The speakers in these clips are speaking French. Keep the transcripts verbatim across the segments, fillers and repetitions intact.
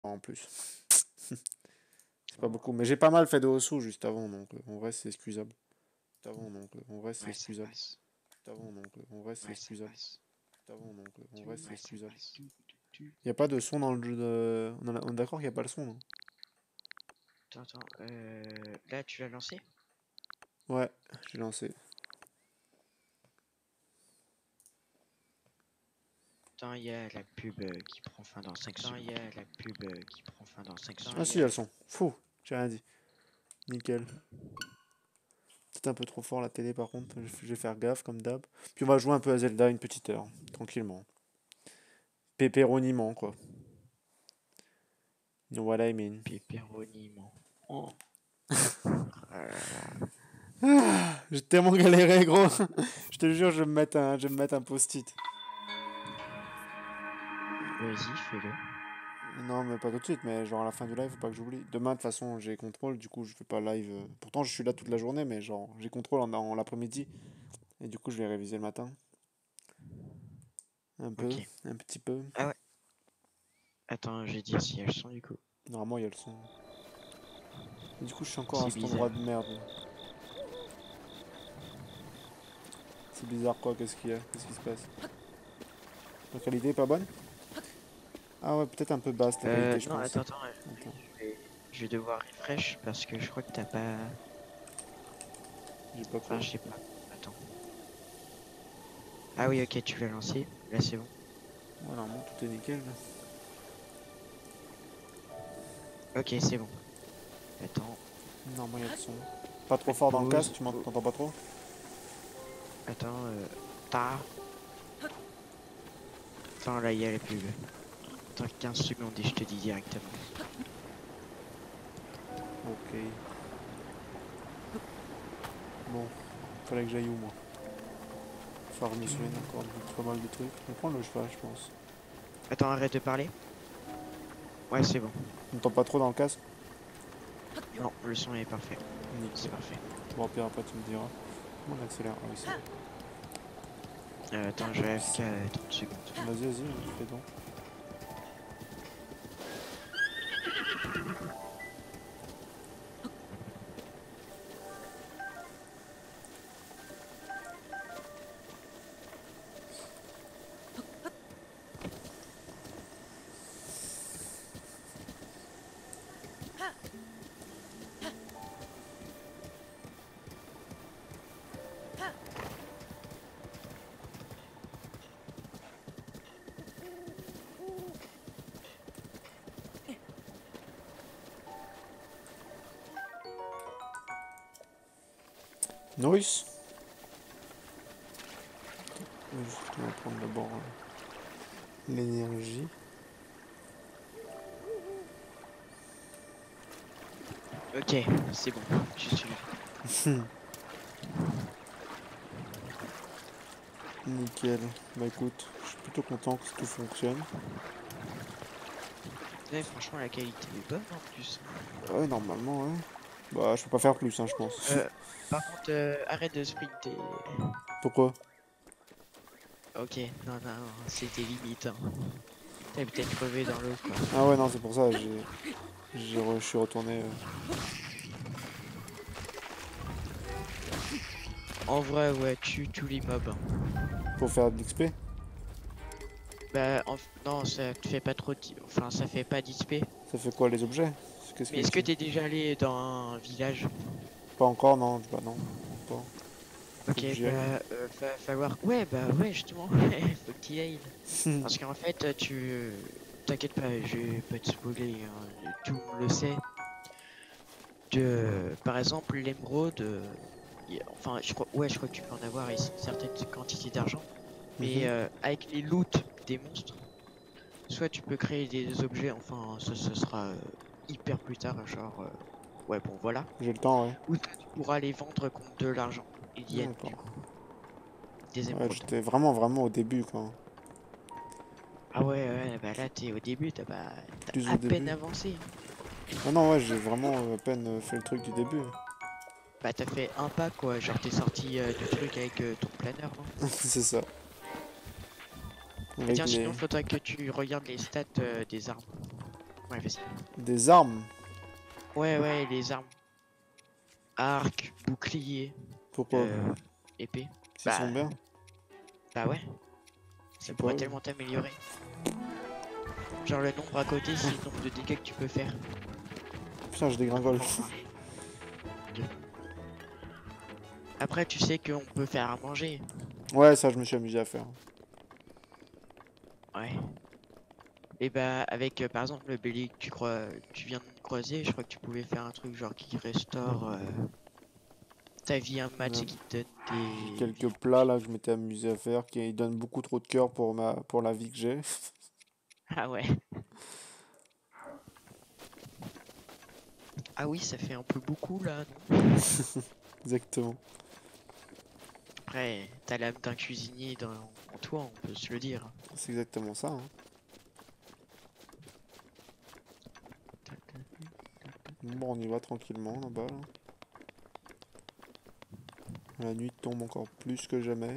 en plus. C'est pas beaucoup. Mais j'ai pas mal fait de Osu juste avant, donc euh, en vrai c'est excusable. Juste avant, donc euh, en vrai c'est Ouais, ça excusable. passe. Juste avant, donc euh, en vrai c'est Ouais, ça excusable. passe. Juste avant, donc euh, en vrai c'est Ouais, ça excusable. passe. Tu, tu, tu. Y a pas de son dans le jeu de... On, en a- on est d'accord qu'il y a pas le son, non? Attends, attends. Euh... Là, tu l'as lancé? Ouais, j'ai lancé. Attends, il y a la pub euh, qui prend fin dans cinq secondes. Attends, il y a la pub euh, qui prend fin dans cinq secondes. Ah si, il y a le son. Fou, j'ai rien dit. Nickel. C'est un peu trop fort la télé par contre, je vais faire gaffe comme d'hab. Puis on va jouer un peu à Zelda une petite heure, tranquillement. Pépéroniment quoi. You know what I mean. Pépéroniment. Oh. Euh, J'ai tellement galéré gros. Je te jure, je vais me mettre un, je vais me mettre un post-it. Vas-y, fais-le. Non mais pas tout de suite, mais genre à la fin du live, faut pas que j'oublie. Demain de toute façon j'ai contrôle, du coup je fais pas live. euh. Pourtant je suis là toute la journée, mais genre j'ai contrôle en, en l'après-midi. Et du coup je vais réviser le matin. Un peu, Ok. un petit peu. Ah ouais. Attends, je vais dire si elles sont du coup. Normalement il y a le son. Et du coup je suis encore à C'est cet endroit bizarre. de merde. C'est bizarre quoi, qu'est-ce qu'il y a? Qu'est-ce qui se passe? La qualité est pas bonne? Ah ouais, peut-être un peu basse la Euh, qualité, je non, pense. attends, attends. euh, Attends, Je vais, je vais devoir refresh parce que je crois que t'as pas. j'ai pas Enfin, quoi. je sais pas. Attends. Ah oui, ok, tu l'as lancé. Là, c'est bon. Ouais, normalement tout est nickel là. Ok, c'est bon. Attends. Normalement il y a le son. Pas trop Fais une fort dans le casque, pause. tu m'en- Oh, t'entends pas trop? attends. Euh... Ta. Attends, là, il y a la pub. Attends quinze secondes et je te dis directement. Ok. Bon, fallait que j'aille où moi? Faut que je me souvienne encore de pas mal de trucs. Je vais prendre le cheval, je pense. Attends, arrête de parler. Ouais, c'est bon. Tu m'entends pas trop dans le casque? Non, le son est parfait. C'est Nickel. parfait. Bon, pire après tu me diras. Comment on accélère? Ah oui, c'est bon. Euh, attends, je vais F K euh, trente secondes. Vas-y, vas-y, fais donc. Noise. Je vais prendre d'abord euh, l'énergie. Ok, c'est bon. Je suis là. Nickel. Bah écoute, je suis plutôt content que tout fonctionne. Ouais, franchement, la qualité est bonne en plus. Ouais, normalement, ouais. Bah, je peux pas faire plus, hein, je pense. Euh, par contre, euh, arrête de sprinter. Pourquoi? Ok, non, non, non, c'était limite. Hein. T'as peut-être crevé dans l'eau, quoi. Ah ouais, non, c'est pour ça, j'ai, j'ai re- je suis retourné. euh, En vrai, ouais, tue tous les mobs. Hein. pour faire de l'X P. Bah, en... non, ça te fait pas trop... di- Enfin, ça fait pas d'X P. Ça fait quoi les objets? Qu'est-ce Mais que est-ce que c'est? t'es déjà allé dans un village? Pas encore, non, bah non, pas. Faut Ok, que j'y aille. bah, euh, va falloir... Ouais, bah, ouais, justement, faut que t'y ailles. Parce qu'en fait, tu... T'inquiète pas, je vais pas te spoiler, hein, tout le monde le sait. De... Par exemple, l'émeraude... euh, y a- Enfin, je crois... Ouais, je crois que tu peux en avoir une certaine quantité d'argent. Mais Mhm. euh, avec les loots des monstres, soit tu peux créer des objets, enfin, ça, ce sera euh, hyper plus tard, genre... euh, Ouais, bon, voilà. J'ai le temps, ouais. Ou soit tu pourras les vendre contre de l'argent. Il y a du D'accord. coup des Ouais, émeraudes. j'étais vraiment, vraiment au début, quoi. Ah ouais, ouais, bah là, t'es au début, t'as bah, t'as Plus au à peine début. avancé. Ah non, ouais, j'ai vraiment euh, à peine euh, fait le truc du début. Bah, t'as fait un pas, quoi. Genre, t'es sorti euh, du truc avec euh, ton planeur, non? C'est ça. Ah Avec tiens, les... sinon, faudrait que tu regardes les stats euh, des armes. Ouais, vas-y. Des armes. Ouais, ouais, les armes. Arc, bouclier, Pourquoi? euh, épée. S'ils Bah, sont bien? bah ouais, Je ça sais pourrait pas. tellement t'améliorer. Genre le nombre à côté, c'est le nombre de dégâts que tu peux faire. Putain, je dégringole. Enfin, Dieu. Après, tu sais qu'on peut faire à manger. Ouais, ça, je me suis amusé à faire. Ouais. Et bah, avec euh, par exemple le bélier que tu crois, tu viens de croiser, je crois que tu pouvais faire un truc genre qui restaure euh, ta vie un match Ouais. et qui te donne J'ai des vies quelques en plats plus. là que je m'étais amusé à faire qui donnent beaucoup trop de cœur pour ma pour la vie que j'ai. Ah ouais. Ah oui, ça fait un peu beaucoup là, non? Exactement. Après, t'as l'âme d'un cuisinier dans, en toi, on peut se le dire. C'est exactement ça. Hein. Bon, on y va tranquillement là-bas. Là. La nuit tombe encore plus que jamais.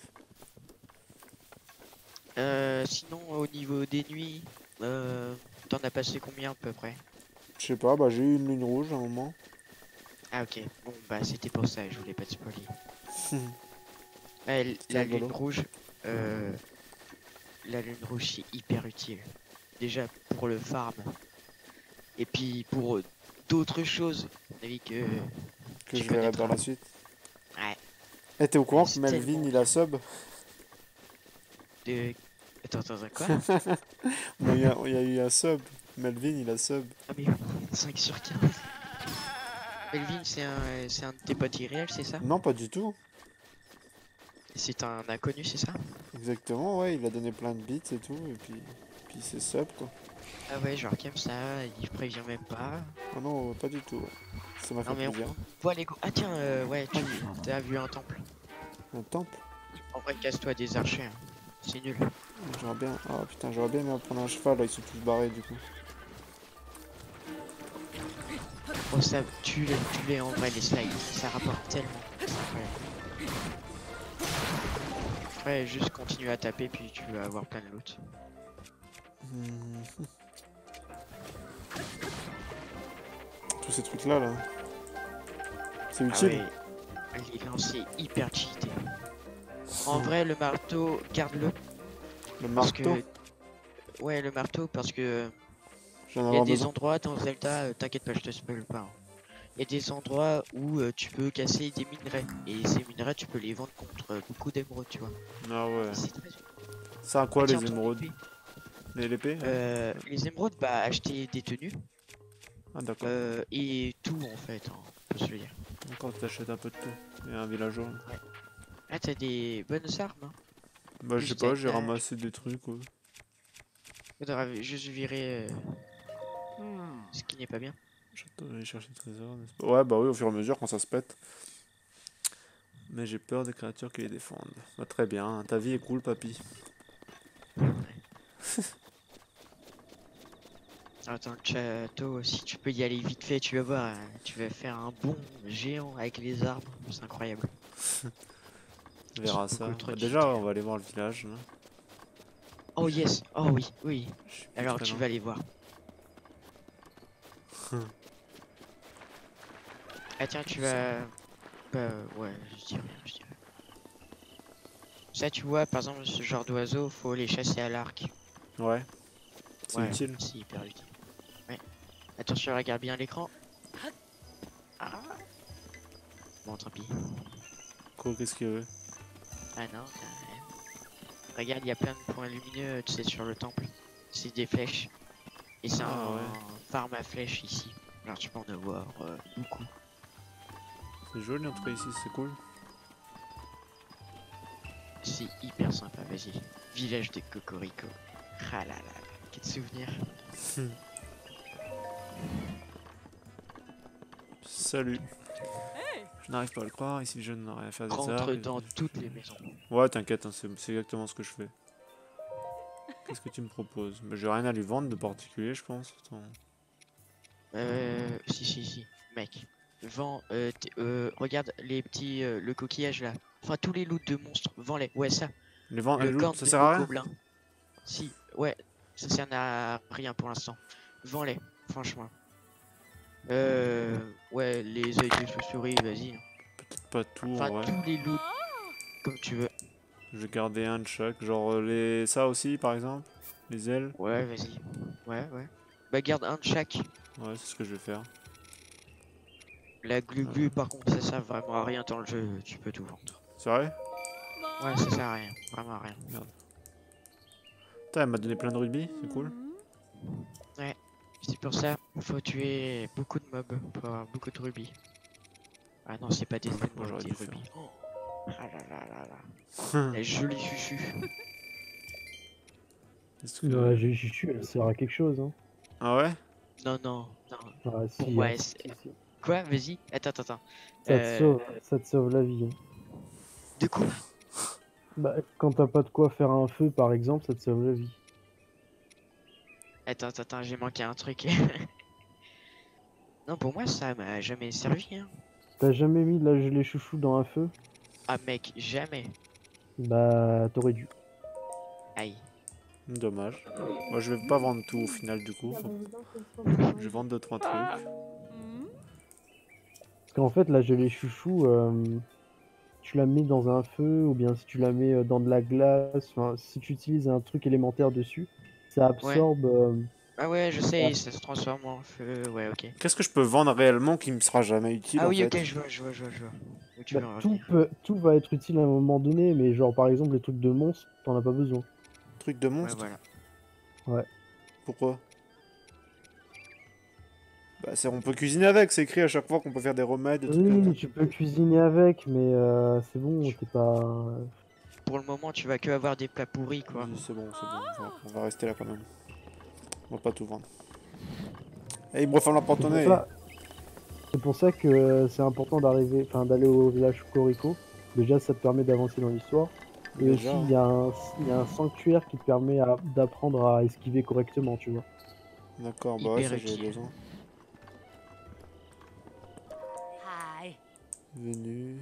Euh, sinon, au niveau des nuits, euh, t'en as passé combien à peu près? Je sais pas, bah j'ai eu une lune rouge à un moment. Ah ok, bon bah c'était pour ça, je voulais pas te spoiler. C'était Ouais, la lune rigolo. rouge, euh, la lune rouge c'est hyper utile. Déjà pour le farm, et puis pour euh, d'autres choses, à mon avis que Que tu je verrai dans connaîtras. la suite. Ouais, Eh, t'es au courant que c'est Melvin tellement il a bien. sub? De... Attends, attends, quoi? Bon, il y a, il y a eu un sub. Melvin il a sub. Ah mais cinq sur quinze. Melvin, c'est un, c'est un de tes potes irréels, c'est ça? Non, pas du tout. C'est un inconnu, c'est ça? Exactement, ouais, il a donné plein de bits et tout. Et puis, puis c'est sub quoi. Ah ouais, genre comme ça, il prévient même pas. Ah non, pas du tout. Ouais. Ça m'a Non fait mais on plaisir. voit les go. Ah tiens, euh, ouais, tu as vu un temple. Un temple? En vrai, casse-toi des archers, hein. C'est nul. J'aurais bien. Ah putain, j'aurais bien aimé prendre un cheval là, ils sont tous barrés du coup. Oh ça, tu les, tu les en vrai les slides, ça rapporte tellement. C'est incroyable. Ouais, juste continue à taper puis tu vas avoir plein de loot. Hmm. Tous ces trucs là là. C'est Ah utile. ouais, les lanciers hyper cheatés. En vrai, le marteau, garde-le. Le Parce marteau, que. Ouais, le marteau, parce que. je vais en Il y a avoir des besoin. endroits dans Zelda, euh, t'inquiète pas, je te spoil pas, hein. Il y a des endroits où euh, tu peux casser des minerais. Et ces minerais, tu peux les vendre contre euh, beaucoup d'émeraudes, tu vois. Ah ouais. C'est très utile. Ça a Ah quoi tiens, les ton émeraudes? épée. Les l'épée? Ouais. Euh, les émeraudes, bah, acheter des tenues. Ah d'accord. Euh, et tout, en fait, hein, on peut se le dire. D'accord, t'achètes un peu de tout. Et un villageois. Ouais. Ah, t'as des bonnes armes, hein. Bah je sais Plus t'as pas, une j'ai hache. ramassé des trucs. Ouais. Faudra juste virer euh, ce qui n'est pas bien. J'attends d'aller chercher le trésor, n'est-ce pas? Ouais, bah oui, au fur et à mesure quand ça se pète. Mais j'ai peur des créatures qui les défendent. Bah très bien, ta vie est cool, papy. Attends, le château, si tu peux y aller vite fait, tu vas voir, hein, tu vas faire un bond géant avec les arbres, c'est incroyable. On Ils sont verra ça. beaucoup trop Bah, déjà, cheatés. on va aller voir le village. Là. Oh yes, oh oui, oui. Je suis plus Alors très tu loin. vas aller voir. Ah tiens, tu vas... Bah ouais, je dis rien, je dis rien. Ça tu vois, par exemple, ce genre d'oiseaux, faut les chasser à l'arc. Ouais, c'est Ouais, utile. c'est hyper utile. Ouais. Attention, regarde bien l'écran. Ah. Bon, tant pis. Quoi, qu'est-ce qu'il veut? Ah non, quand même. Regarde, il y a plein de points lumineux, tu sais, sur le temple. C'est des flèches. Et c'est Ah un ouais, farm à flèches ici. Alors tu peux en avoir euh, beaucoup. c'est joli en tout cas ici, c'est cool. C'est hyper sympa, vas-y. Village de Cocorico. Ah là là là, quel souvenir. Salut. Je n'arrive pas à le croire, ici je n'ai rien à faire des Rentre arbres. dans toutes les maisons. Ouais, t'inquiète, hein, c'est c'est exactement ce que je fais. Qu'est-ce que tu me proposes? Bah, j'ai rien à lui vendre de particulier, je pense. Attends. Euh, si, si, si, mec. Vends, euh, t- euh, regarde les petits, euh, le coquillage là. Enfin, tous les loots de monstres, vends-les. Ouais, ça. Les ventes, Le les loot, corne ça de sert à rien? gobelin. Si, ouais, ça sert à rien pour l'instant. Vends-les, franchement. Euh... Ouais, les œils de chauve-souris, vas-y. Peut-être pas tout en Enfin, vrai. tous les loots, comme tu veux. Je vais garder un de chaque. Genre euh, les ça aussi par exemple. Les ailes. Ouais, vas-y. Ouais, ouais. Bah, garde un de chaque. Ouais, c'est ce que je vais faire. La glu-glu, par contre, ça sert vraiment à rien dans le jeu, tu peux tout vendre. C'est vrai? Ouais, ça sert à rien, vraiment à rien. Merde. Putain, elle m'a donné plein de rubis, c'est cool. Ouais, c'est pour ça, faut tuer beaucoup de mobs pour avoir beaucoup de rubis. Ah non, c'est pas des Moi émeraudes, j'aurais des dû faire. rubis. Oh. Ah là là là là. La jolie chuchu. Est-ce que... Ouais, j'ai chuchu, elle sert à quelque chose. Hein. Ah ouais? Non, non, non. Ah, Pour si, moi, hein, elle- si, si, si. Quoi? Vas-y. Attends, attends, attends. Ça te Euh... sauve, ça te sauve la vie. Hein. De quoi? Bah, quand t'as pas de quoi faire un feu, par exemple, ça te sauve la vie. Attends, attends, attends, j'ai manqué un truc. Non, pour moi, ça m'a jamais servi. Hein. T'as jamais mis de la gelée chouchou dans un feu? Ah, mec, jamais. Bah, t'aurais dû. Aïe. Dommage. Moi je vais pas vendre tout au final du coup. Je vais vendre deux trois trucs. Parce qu'en fait, la gelée chouchou, euh, tu la mets dans un feu, ou bien si tu la mets euh, dans de la glace, enfin, si tu utilises un truc élémentaire dessus, ça absorbe. euh, Ah ouais, je sais, ça se transforme en feu. Ouais, ok. Qu'est-ce que je peux vendre réellement qui me sera jamais utile Ah en oui, fait? ok, je vois, je vois, je vois, je vois. Où tu bah, veux en tout, revenir. peut, tout va être utile à un moment donné, mais genre par exemple les trucs de monstres, t'en as pas besoin. Truc de Ouais, monstre? voilà. Ouais. Pourquoi? Bah c'est on peut cuisiner avec, c'est écrit à chaque fois qu'on peut faire des remèdes, des trucs comme Oui, ça. tu peux cuisiner avec, mais euh, c'est bon, t'es pas. Pour le moment, tu vas que avoir des plats pourris, quoi. Vas-y, c'est bon, c'est bon, on va, on va rester là quand même. On va pas tout vendre. Eh, il me referme la porte C'est au pour nez. ça, c'est pour ça que euh, c'est important d'arriver, enfin d'aller au village Corico. Déjà, ça te permet d'avancer dans l'histoire. Et aussi, Déjà, il y, a un- il y a un sanctuaire qui te permet à- d'apprendre à esquiver correctement, tu vois. d'accord, bah ouais, Hyper ça j'ai utile. besoin. Venu.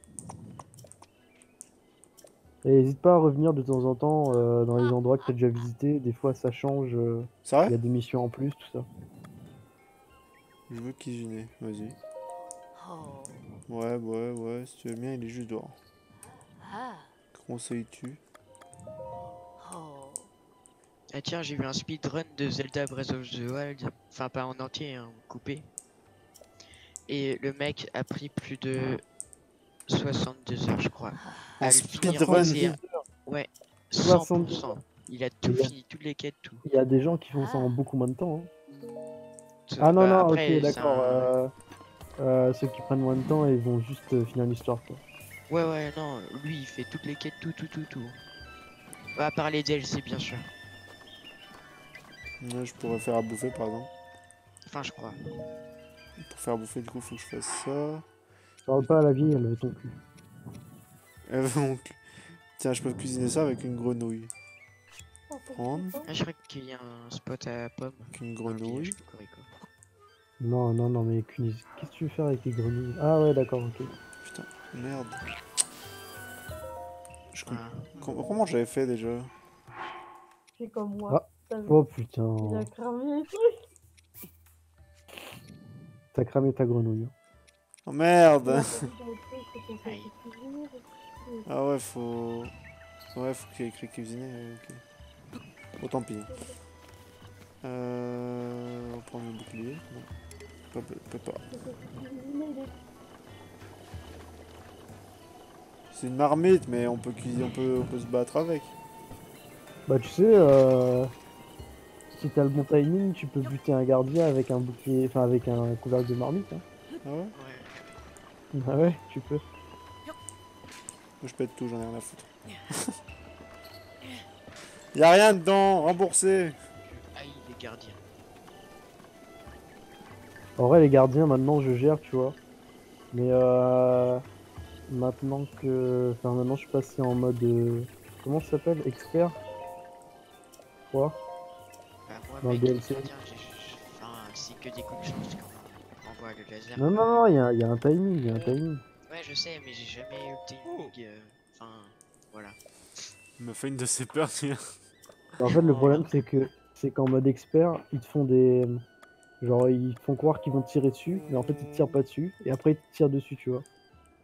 Et n'hésite pas à revenir de temps en temps euh, dans les endroits que tu as déjà visités. Des fois, ça change. euh, C'est Il y vrai? a des missions en plus, tout ça. Je veux cuisiner, vas-y. Ouais, ouais, ouais, si tu veux bien, il est juste dehors. Conseilles-tu? Ah tiens, j'ai vu un speedrun de Zelda Breath of the Wild. Enfin, pas en entier, hein, coupé. Et le mec a pris plus de soixante-deux heures, je crois. Un À le finir, speedrun? c'est un- ouais, soixante-deux cent pour cent. Il a tout Il y a- fini, toutes les quêtes, tout. Il y a des gens qui font ça en beaucoup moins de temps. Hein. Sauf- Ah non, bah, non, après, ok, c'est d'accord. un- euh, euh, ceux qui prennent moins de temps, ils vont juste euh, finir l'histoire, quoi. Ouais, ouais, non, lui, il fait toutes les quêtes, tout, tout, tout, tout. Ouais, à part les D L C, bien sûr. Ouais, je pourrais faire à bouffer par exemple. Enfin, je crois. Pour faire à bouffer, du coup, faut que je fasse ça. Parle pas à la vie, elle veut ton cul. Et donc, tiens, je peux cuisiner ça avec une grenouille. Prendre Ah, je crois qu'il y a un spot à pommes. avec une dans le grenouille. village Cocorico. Non, non, non, mais Cunis, qu'est-ce que tu veux faire avec les grenouilles? Ah ouais, d'accord, ok. Putain, merde. Je com- Voilà. com- Comment j'avais fait déjà? C'est comme moi. T'as vu, Oh il putain, a cramé les trucs. t'as cramé ta grenouille. Hein. Oh merde! Moi, t'as vu, j'avais pris, c'était ça, Aïe. c'est cuisiner, c'est cuisiner. Ah ouais, faut... Ouais, faut qu'il y ait écrit cuisiner, ouais, ok. Bon, tant pis. Euh... On va prendre le bouclier. Non. Pas, peut pas. C'est cuisiner, il est- C'est une marmite, mais on peut cuisiner, on peut, on peut se battre avec. Bah tu sais, euh, si t'as le bon timing, tu peux buter un gardien avec un bouclier, enfin avec un couvercle de marmite. Hein. Ah ouais? Ouais. Ah ouais, tu peux. Moi je pète tout, j'en ai rien à foutre. Y'a rien dedans, remboursé! Aïe, les gardiens. En vrai, les gardiens, maintenant, je gère, tu vois. Mais euh, maintenant que, enfin maintenant, je suis passé en mode, euh, comment ça s'appelle, expert, je crois. Bah, moi, Dans le mec, D les L C. gardiens, j'ai- j'ai- enfin, c'est que des coups de chance quand on envoie le laser. Non, non, non, il y a, il y a un timing, il y a un timing. Ouais, je sais, mais j'ai jamais eu le timing. euh, Enfin, voilà. Il m'a fait une de ses peurs, tiens. En fait, le Oh. problème, c'est que c'est qu'en mode expert, ils te font des. Genre, ils te font croire qu'ils vont te tirer dessus, mais en fait, ils te tirent pas dessus, et après, ils te tirent dessus, tu vois.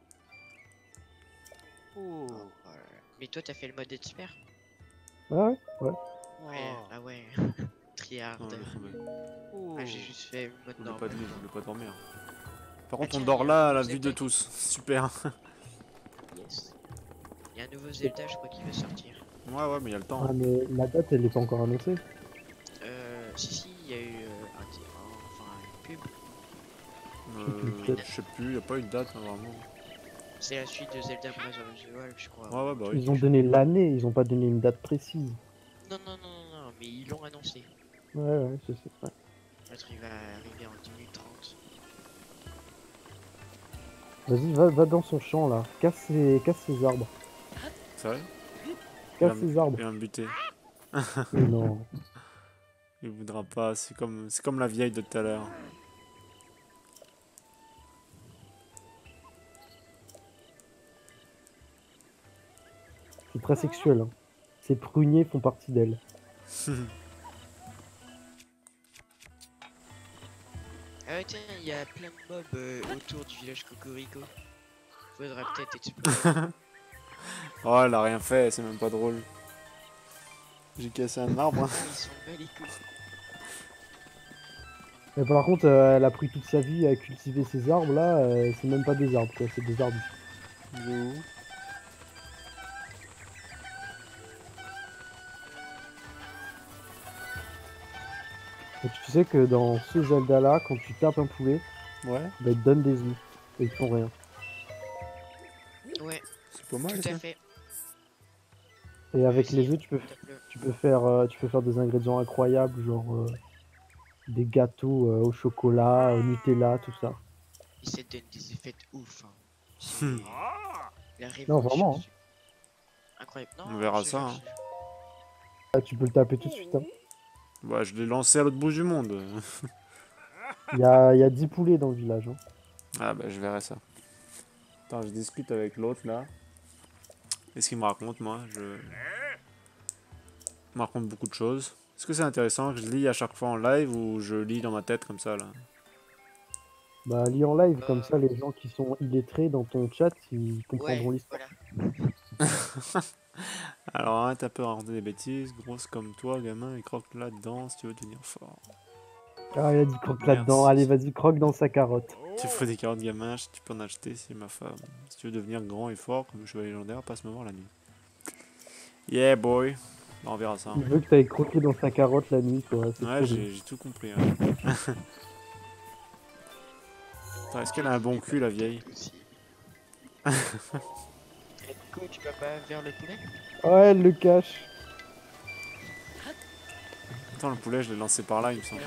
Oh, voilà. Mais toi, t'as fait le mode expert? Ouais, ouais, ouais. Ouais, ah ouais. Triard. Non, laisse tomber. Ah, j'ai juste fait le mode Je voulais normal. pas de lit, je voulais pas dormir. Par Ah contre, on tiens, dort il y a là un à la nouveau vue de Zelda tous. Super. Yes. Il y a un nouveau Zelda, je crois qu'il va sortir. Ouais, ouais, mais il y a le temps. Ah, hein. mais la date, elle est pas encore annoncée. Euh, si, si, il y a eu euh, un, ti- un- enfin, une pub. Euh, je sais plus, y a pas une date hein, vraiment. C'est la suite de Zelda Breath of the Wild, je crois. Ouais, ouais, bah oui. Ils ont donné l'année, ils ont pas donné une date précise. Non, non, non, non, non, mais ils l'ont annoncé. Ouais, ouais, je sais. Ouais. L'autre, il va arriver en deux mille trente. Vas-y, va, va dans son champ là. Casse ses, casse ses arbres. C'est vrai? Casse Il va ses arbres. Il va me buter. Mais non. Il voudra pas, c'est comme, c'est comme la vieille de tout à l'heure. C'est très sexuel. Hein. Ces pruniers font partie d'elle. Ah ouais, tiens, il y a plein de mobs euh, autour du village Cocorico. Faudra peut-être explorer. Oh, elle a rien fait, c'est même pas drôle. J'ai cassé un arbre. hein. Ils sont bas les couilles. Mais par contre, euh, elle a pris toute sa vie à cultiver ces arbres là. Euh, c'est même pas des arbres, quoi. C'est des arbres. Il est où? Et tu sais que dans ce Zelda là, quand tu tapes un poulet, Ouais, bah, il te donne des œufs. Et ils font rien. Ouais, c'est pas mal tout ça. à fait. Et avec Vas-y, les œufs, tu peux, tape-le. tu peux faire, euh, tu peux faire des ingrédients incroyables, genre euh, des gâteaux euh, au chocolat, au Nutella, tout ça. Et ça donne des effets de ouf. Hein. C'est Hmm. la Non, révolution. vraiment. Hein. Incroyable. Non, On verra je te ça, jure, hein. je te jure. Ah, tu peux le taper tout de suite. Hein. Bah, je l'ai lancé à l'autre bout du monde. Il y a, il y a dix poulets dans le village. Hein. Ah, bah, je verrai ça. Attends, je discute avec l'autre là. Qu'est-ce qu'il me raconte, moi? Je. Il me raconte beaucoup de choses. Est-ce que c'est intéressant que je lis à chaque fois en live ou je lis dans ma tête comme ça là? Bah, lis en live, comme ça, les gens qui sont illettrés dans ton chat, ils comprendront Ouais, l'histoire. voilà. Alors, hein, t'as peur à raconter des bêtises, grosse comme toi, gamin, et croque là-dedans si tu veux devenir fort. Ah, il a dit croque là-dedans. Merci. Allez, vas-y, croque dans sa carotte. Tu faut des carottes gamin, tu peux en acheter, c'est ma femme. Si tu veux devenir grand et fort comme le chevalier légendaire, passe me voir la nuit. Yeah boy. Bah, on verra ça. Il veut que t'ailles croquer dans sa carotte la nuit, quoi. C'est Ouais, trop j'ai j'ai tout compris. hein. Attends, est-ce qu'elle a un bon cul la vieille? Aussi. Et du coup, tu vas pas vers le poulet? bien. Ouais, elle le cache. Attends, le poulet, je l'ai lancé par là, il me semble.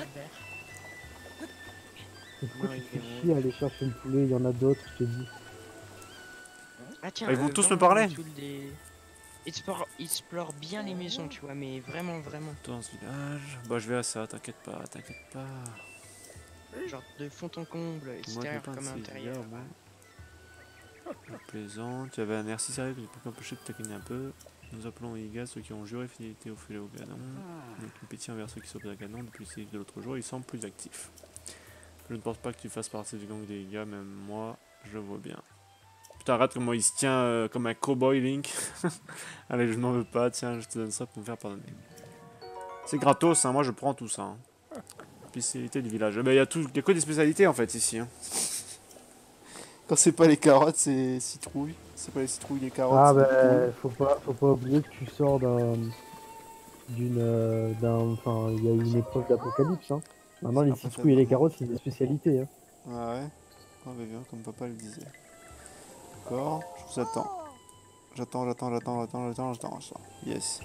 Mais pourquoi Non, tu te il fais est chier à aller chercher le poulet? Il y en a d'autres, je te dis. Ah tiens, Ils vont euh, tous me vraiment, parler. tous les- Explore, explore bien les maisons, tu vois, mais vraiment, vraiment. Dans ce village. Bah, je vais à ça, t'inquiète pas, t'inquiète pas. Genre de fond en comble, Moi, je extérieur pas comme de intérieur. moi. La plaisante, tu avais un air si sérieux que j'ai pas empêché de taquiner un peu. Nous appelons Iga ceux qui ont juré fidélité au filet au canon. Donc une pitié envers ceux qui s'opposent à canon depuis le séisme de l'autre jour, ils semblent plus actifs. Je ne pense pas que tu fasses partie du gang des Iga, même moi, je le vois bien. Putain, regarde comment il se tient euh, comme un cowboy Link. Allez, je n'en veux pas, tiens, je te donne ça pour me faire pardonner. C'est gratos, hein, moi je prends tout ça. Hein. Spécialité du village. Il bah, y, a tout... y a que des spécialités en fait ici. Hein. Quand c'est pas les carottes, c'est citrouilles. C'est pas les citrouilles, les carottes. Ah c'est des bah, faut pas, faut pas oublier que tu sors d'un... d'une... euh, d'un... Enfin, il y a eu une épreuve d'apocalypse, hein. Maintenant, les Après, t'as citrouilles et les pas- carottes, c'est des spécialités, hein. poules. Ah ouais. Ah bah bien, comme papa le disait. D'accord, je vous attends. J'attends, j'attends, j'attends, j'attends, j'attends, j'attends, j'attends. Yes.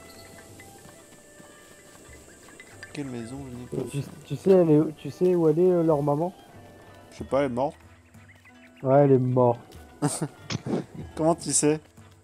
Quelle maison je n'ai pas Tu, fait. tu sais, elle est où- tu sais où elle est, euh, leur maman? Je sais pas, elle est morte. Ouais, elle est morte. Comment tu sais?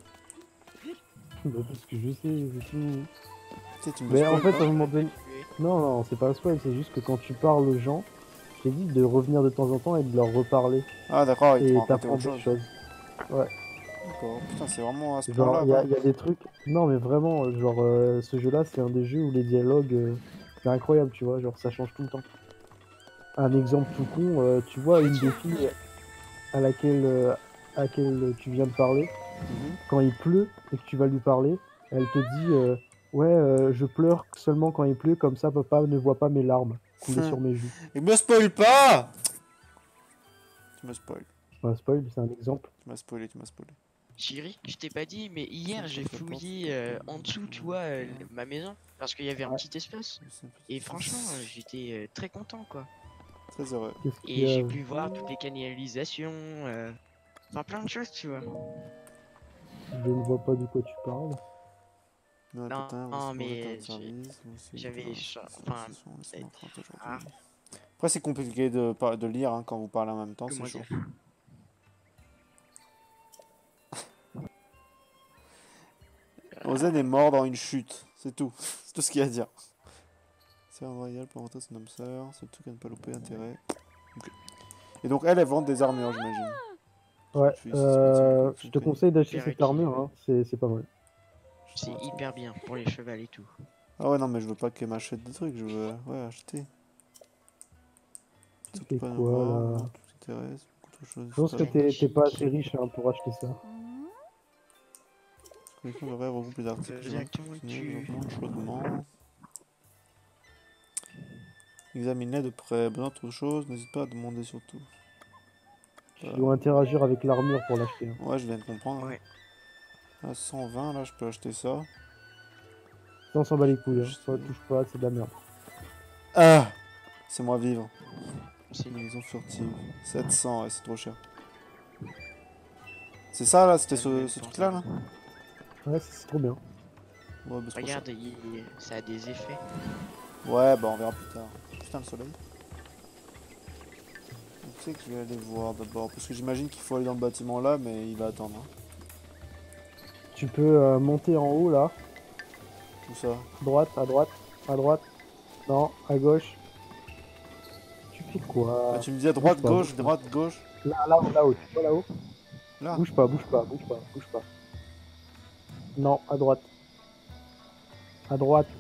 Bah, parce que je sais, c'est tout. Tu sais, tu me Mais en spoil fait, pas. à un moment donné... Non, non, c'est pas un spoil, c'est juste que quand tu parles aux gens, je t'ai dit de revenir de temps en temps et de leur reparler. Ah d'accord, il te Et rend raconter t'apprends autre des chose. choses. Ouais. D'accord. Putain, c'est vraiment à ce Genre, point-là, il y a, quoi. il y a des trucs. Non, mais vraiment, genre, euh, ce jeu-là, c'est un des jeux où les dialogues, euh, c'est incroyable, tu vois. Genre, ça change tout le temps. Un exemple tout con, euh, tu vois, une des filles à laquelle, euh, à laquelle tu viens de parler, Mhm. quand il pleut et que tu vas lui parler, elle te dit euh, ouais, euh, je pleure seulement quand il pleut, comme ça papa ne voit pas mes larmes couler sur mes joues. Et me spoil pas! Tu m'as spoil. Enfin, spoil, c'est un exemple. Tu m'as spoilé, tu m'as spoilé. Chérie, je t'ai pas dit, mais hier C'est j'ai pas très fort, fouillé c'est euh, pas en dessous, très tu fort. vois, euh, ma maison, parce qu'il y avait un Ouais. petit espace. C'est un petit- Et franchement, euh, j'étais euh, très content, quoi. Très heureux. Qu'est-ce qu'il y Et a j'ai pu voir toutes les canalisations, euh, enfin plein de choses, tu vois. Je ne vois pas de quoi tu parles. Noël Non, Potin, non, voici pour jeter mais votre j'ai- service. Voici j'avais, pour la cha- c'est enfin, ce sont les euh, empreintes ah, aujourd'hui. Après, c'est compliqué de, par- de lire hein, quand vous parlez en même temps, c'est comment chaud. dire. Ozen est mort dans une chute, c'est tout. C'est tout ce qu'il y a à dire. C'est un royal pour rentrer son homme sœur, c'est le truc à ne pas louper, intérêt. Ok. Et donc, elle, elle vend des armures, j'imagine. Ouais, Je suis ici, c'est parti, euh, donc, je c'est te crédit. conseille d'acheter Hyper cette utile, armure, ouais. hein. c'est c'est pas mal. Je C'est sais pas, c'est- hyper bien pour les chevals et tout. Ah ouais, non, mais je veux pas qu'elle m'achète des trucs, je veux ouais, acheter. Tu Surtout fais pas nous quoi voir, là? non, tout t'intéresse, beaucoup trop de choses. Je pense que t'es t'es pas assez riche hein, pour acheter ça. Collection de rêves regroupe les articles Euh, qui directement vont tu... développement, chaudement. Examine-les de près. Besoin d'autre chose, n'hésite pas à demander surtout. Tu dois interagir avec l'armure pour l'acheter. hein. Ouais, je viens de comprendre. Ouais. À cent vingt, là, je peux acheter ça. Ça, on s'en bat les Je peux couilles, hein. acheter- Ça touche pas, c'est de la merde. Ah! C'est moi vivre. C'est nul. Maison furtive. sept cents, ouais, c'est trop cher. C'est ça, là? C'était Ça ce, me ce pense truc-là, un là? Ouais, c'est c'est trop bien. Ouais, bah, c'est trop cher. Regarde, il... ça a des effets. Ouais, bah, on verra plus tard. Putain, le soleil. Tu sais que je vais aller voir d'abord. Parce que j'imagine qu'il faut aller dans le bâtiment là, mais il va attendre. Hein. Tu peux euh, monter en haut là, Tout ça. droite, à droite, à droite. Non, à gauche. Tu fais quoi? Ah, tu me dis à Bouge droite, pas, gauche, bouge pas. droite, gauche. Là, là-haut, là-haut, tu vois là-haut? Là. Bouge pas, bouge pas, bouge pas, bouge pas. Non, à droite. À droite.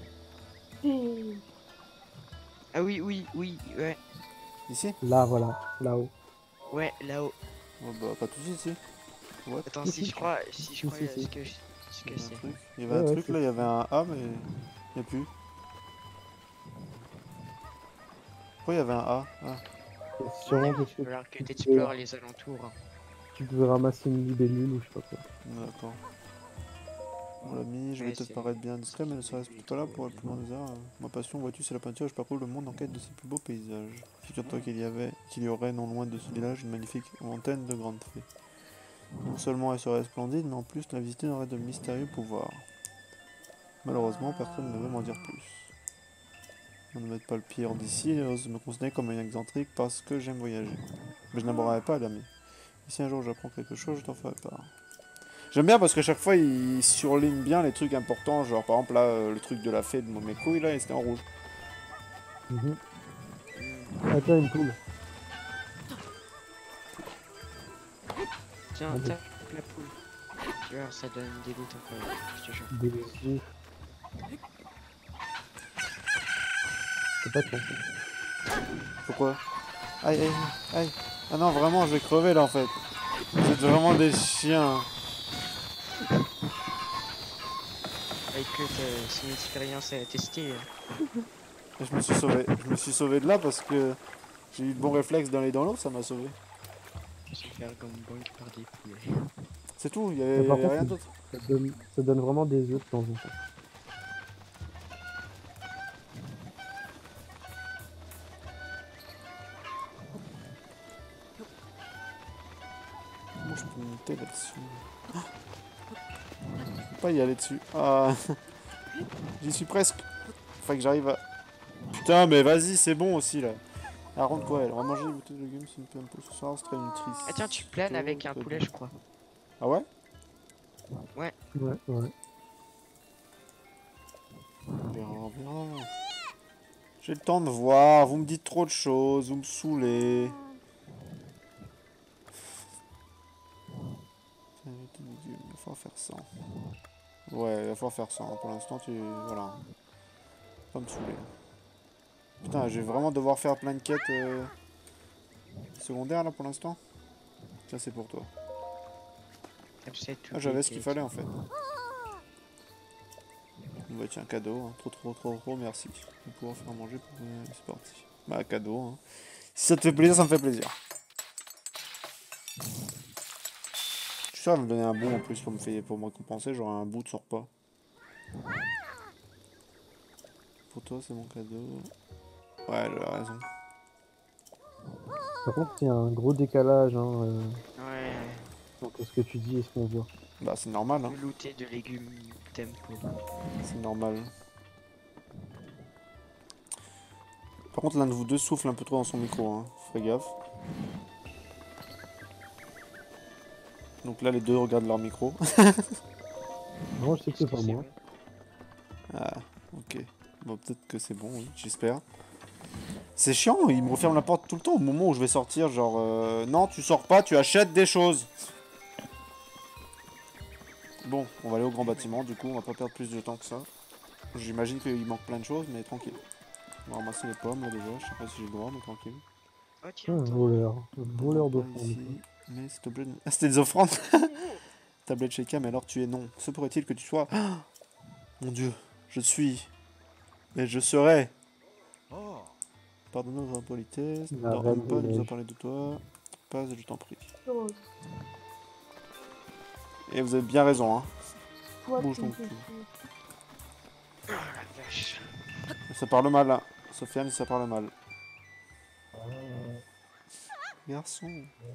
Ah oui, oui, oui, ouais. Ici? Là, voilà, là-haut. Ouais, là-haut. Oh, bah, pas tout de suite, ici. What? Attends, Si, si si. je crois, si je Si, crois si, à si. ce que je, ce Il y que avait un c'est. truc, il y avait Ouais, un ouais, truc c'est- là, il y avait un A, mais il n'y a plus. Pourquoi il y avait un A? Ah. C'est sûrement parce Il que va falloir que tu tu peux, explores les alentours. hein. tu peux ramasser une libellule ou je sais pas quoi. D'accord. On l'a mis, je vais Ouais, peut-être c'est- paraître bien discret, mais ne serait-ce pas là pour être plus loin des arts. Ma passion, vois-tu, c'est la peinture et je parcours le monde en quête de ses plus beaux paysages. Figure-toi qu'il y avait, qu'il y aurait non loin de ce village une magnifique montagne de grandes fées. Non seulement elle serait splendide, mais en plus la visiter aurait de mystérieux pouvoirs. Malheureusement, personne ne veut m'en dire plus. On ne met pas le pied hors d'ici et ose me considérer comme un excentrique parce que j'aime voyager. Mais je n'abandonnerai pas, l'ami. Et si un jour j'apprends quelque chose, je t'en ferai part. J'aime bien parce qu'à chaque fois il surligne bien les trucs importants, genre par exemple là euh, le truc de la fée de mes couilles là, et c'était en rouge. Mhm. Hmm. Ah, tiens, une poule. Tiens, Ah bon. tape la poule. Tu vois, ça donne des loot incroyables, je te jure. Des yeux. C'est pas de chance. Pourquoi? Aïe aïe aïe. Ah non vraiment je vais crever là en fait. Vous êtes vraiment des chiens. Bah, écoute, euh, c'est une expérience à tester. hein. Et je me suis sauvé. Je me suis sauvé de là parce que j'ai eu le bon réflexe d'aller dans l'eau, ça m'a sauvé. Je vais faire gangbang par des poulets. C'est tout, il y Mais avait, par il y avait contre, rien c'est- d'autre. Ça donne, ça donne vraiment des œufs de temps en temps. Comment je peux monter là-dessus? Ah, je peux pas y aller dessus. Ah. J'y suis presque. Faut que j'arrive à... Putain mais vas-y c'est bon aussi là. Ah rentre quoi elle? On va manger des bouteilles de légumes, c'est une peu un peu ce soir, c'est très nutrice. Ah tiens, tu planes avec un Très poulet, bien. je crois. Ah ouais? Ouais, ouais. On verra, on verra. J'ai le temps de voir, vous me dites trop de choses, vous me saoulez. falloir faire ça. Ouais, il va falloir faire ça. hein. Pour l'instant, tu... Voilà. Pas me saouler. Putain, je vais vraiment devoir faire plein de quêtes euh, secondaires, là, pour l'instant. Ça, c'est pour toi. Comme ça, tout Ah, j'avais ce qu'il fallait, en fait. Bah tiens, cadeau. Hein. Trop, trop, trop, trop, merci. On va pouvoir faire manger pour... euh, c'est parti. Bah, cadeau. Hein. Si ça te fait plaisir, ça me fait plaisir. Je suis sûr qu'elle va me donner un bout en plus pour me, faire, pour me récompenser. J'aurai un bout de son repas. Pour toi, c'est mon cadeau. Ouais, elle a raison. Par contre, il y a un gros décalage hein, euh, Ouais, entre ce que tu dis et ce qu'on voit. Bah, c'est normal, hein. le looter de légumes tempo. C'est normal. Par contre, l'un de vous deux souffle un peu trop dans son micro, hein. Fais gaffe. Donc là, les deux regardent leur micro. Non, je sais que Est-ce c'est que pas c'est moi. bon? Ah, ok. Bon, peut-être que c'est bon, oui, j'espère. C'est chiant, il me referme la porte tout le temps au moment où je vais sortir, genre... Euh... Non, tu sors pas, tu achètes des choses. Bon, on va aller au grand bâtiment, du coup, on va pas perdre plus de temps que ça. J'imagine qu'il manque plein de choses, mais tranquille. On va ramasser les pommes, là, déjà, je sais pas si j'ai le droit, mais tranquille. Oh Ah, tiens, un attends. voleur. Un On voleur va pas d'offrande. ici, mais s'il te plaît... Ah, c'était des offrandes. Tablette chez Cam, alors tu es non. Se pourrait-il que tu sois... Ah, mon Dieu, je suis... Mais je serai... Pardonne notre impolitesse. La Dans reine Umpa des nous a neiges. parlé de toi. Passe, je t'en prie. Chose. Et vous avez bien raison, hein. Toi, Bouge tu ton me fais cul. chier. Oh la vache. Ça parle mal, hein. Sofiane, ça parle mal. Garçon.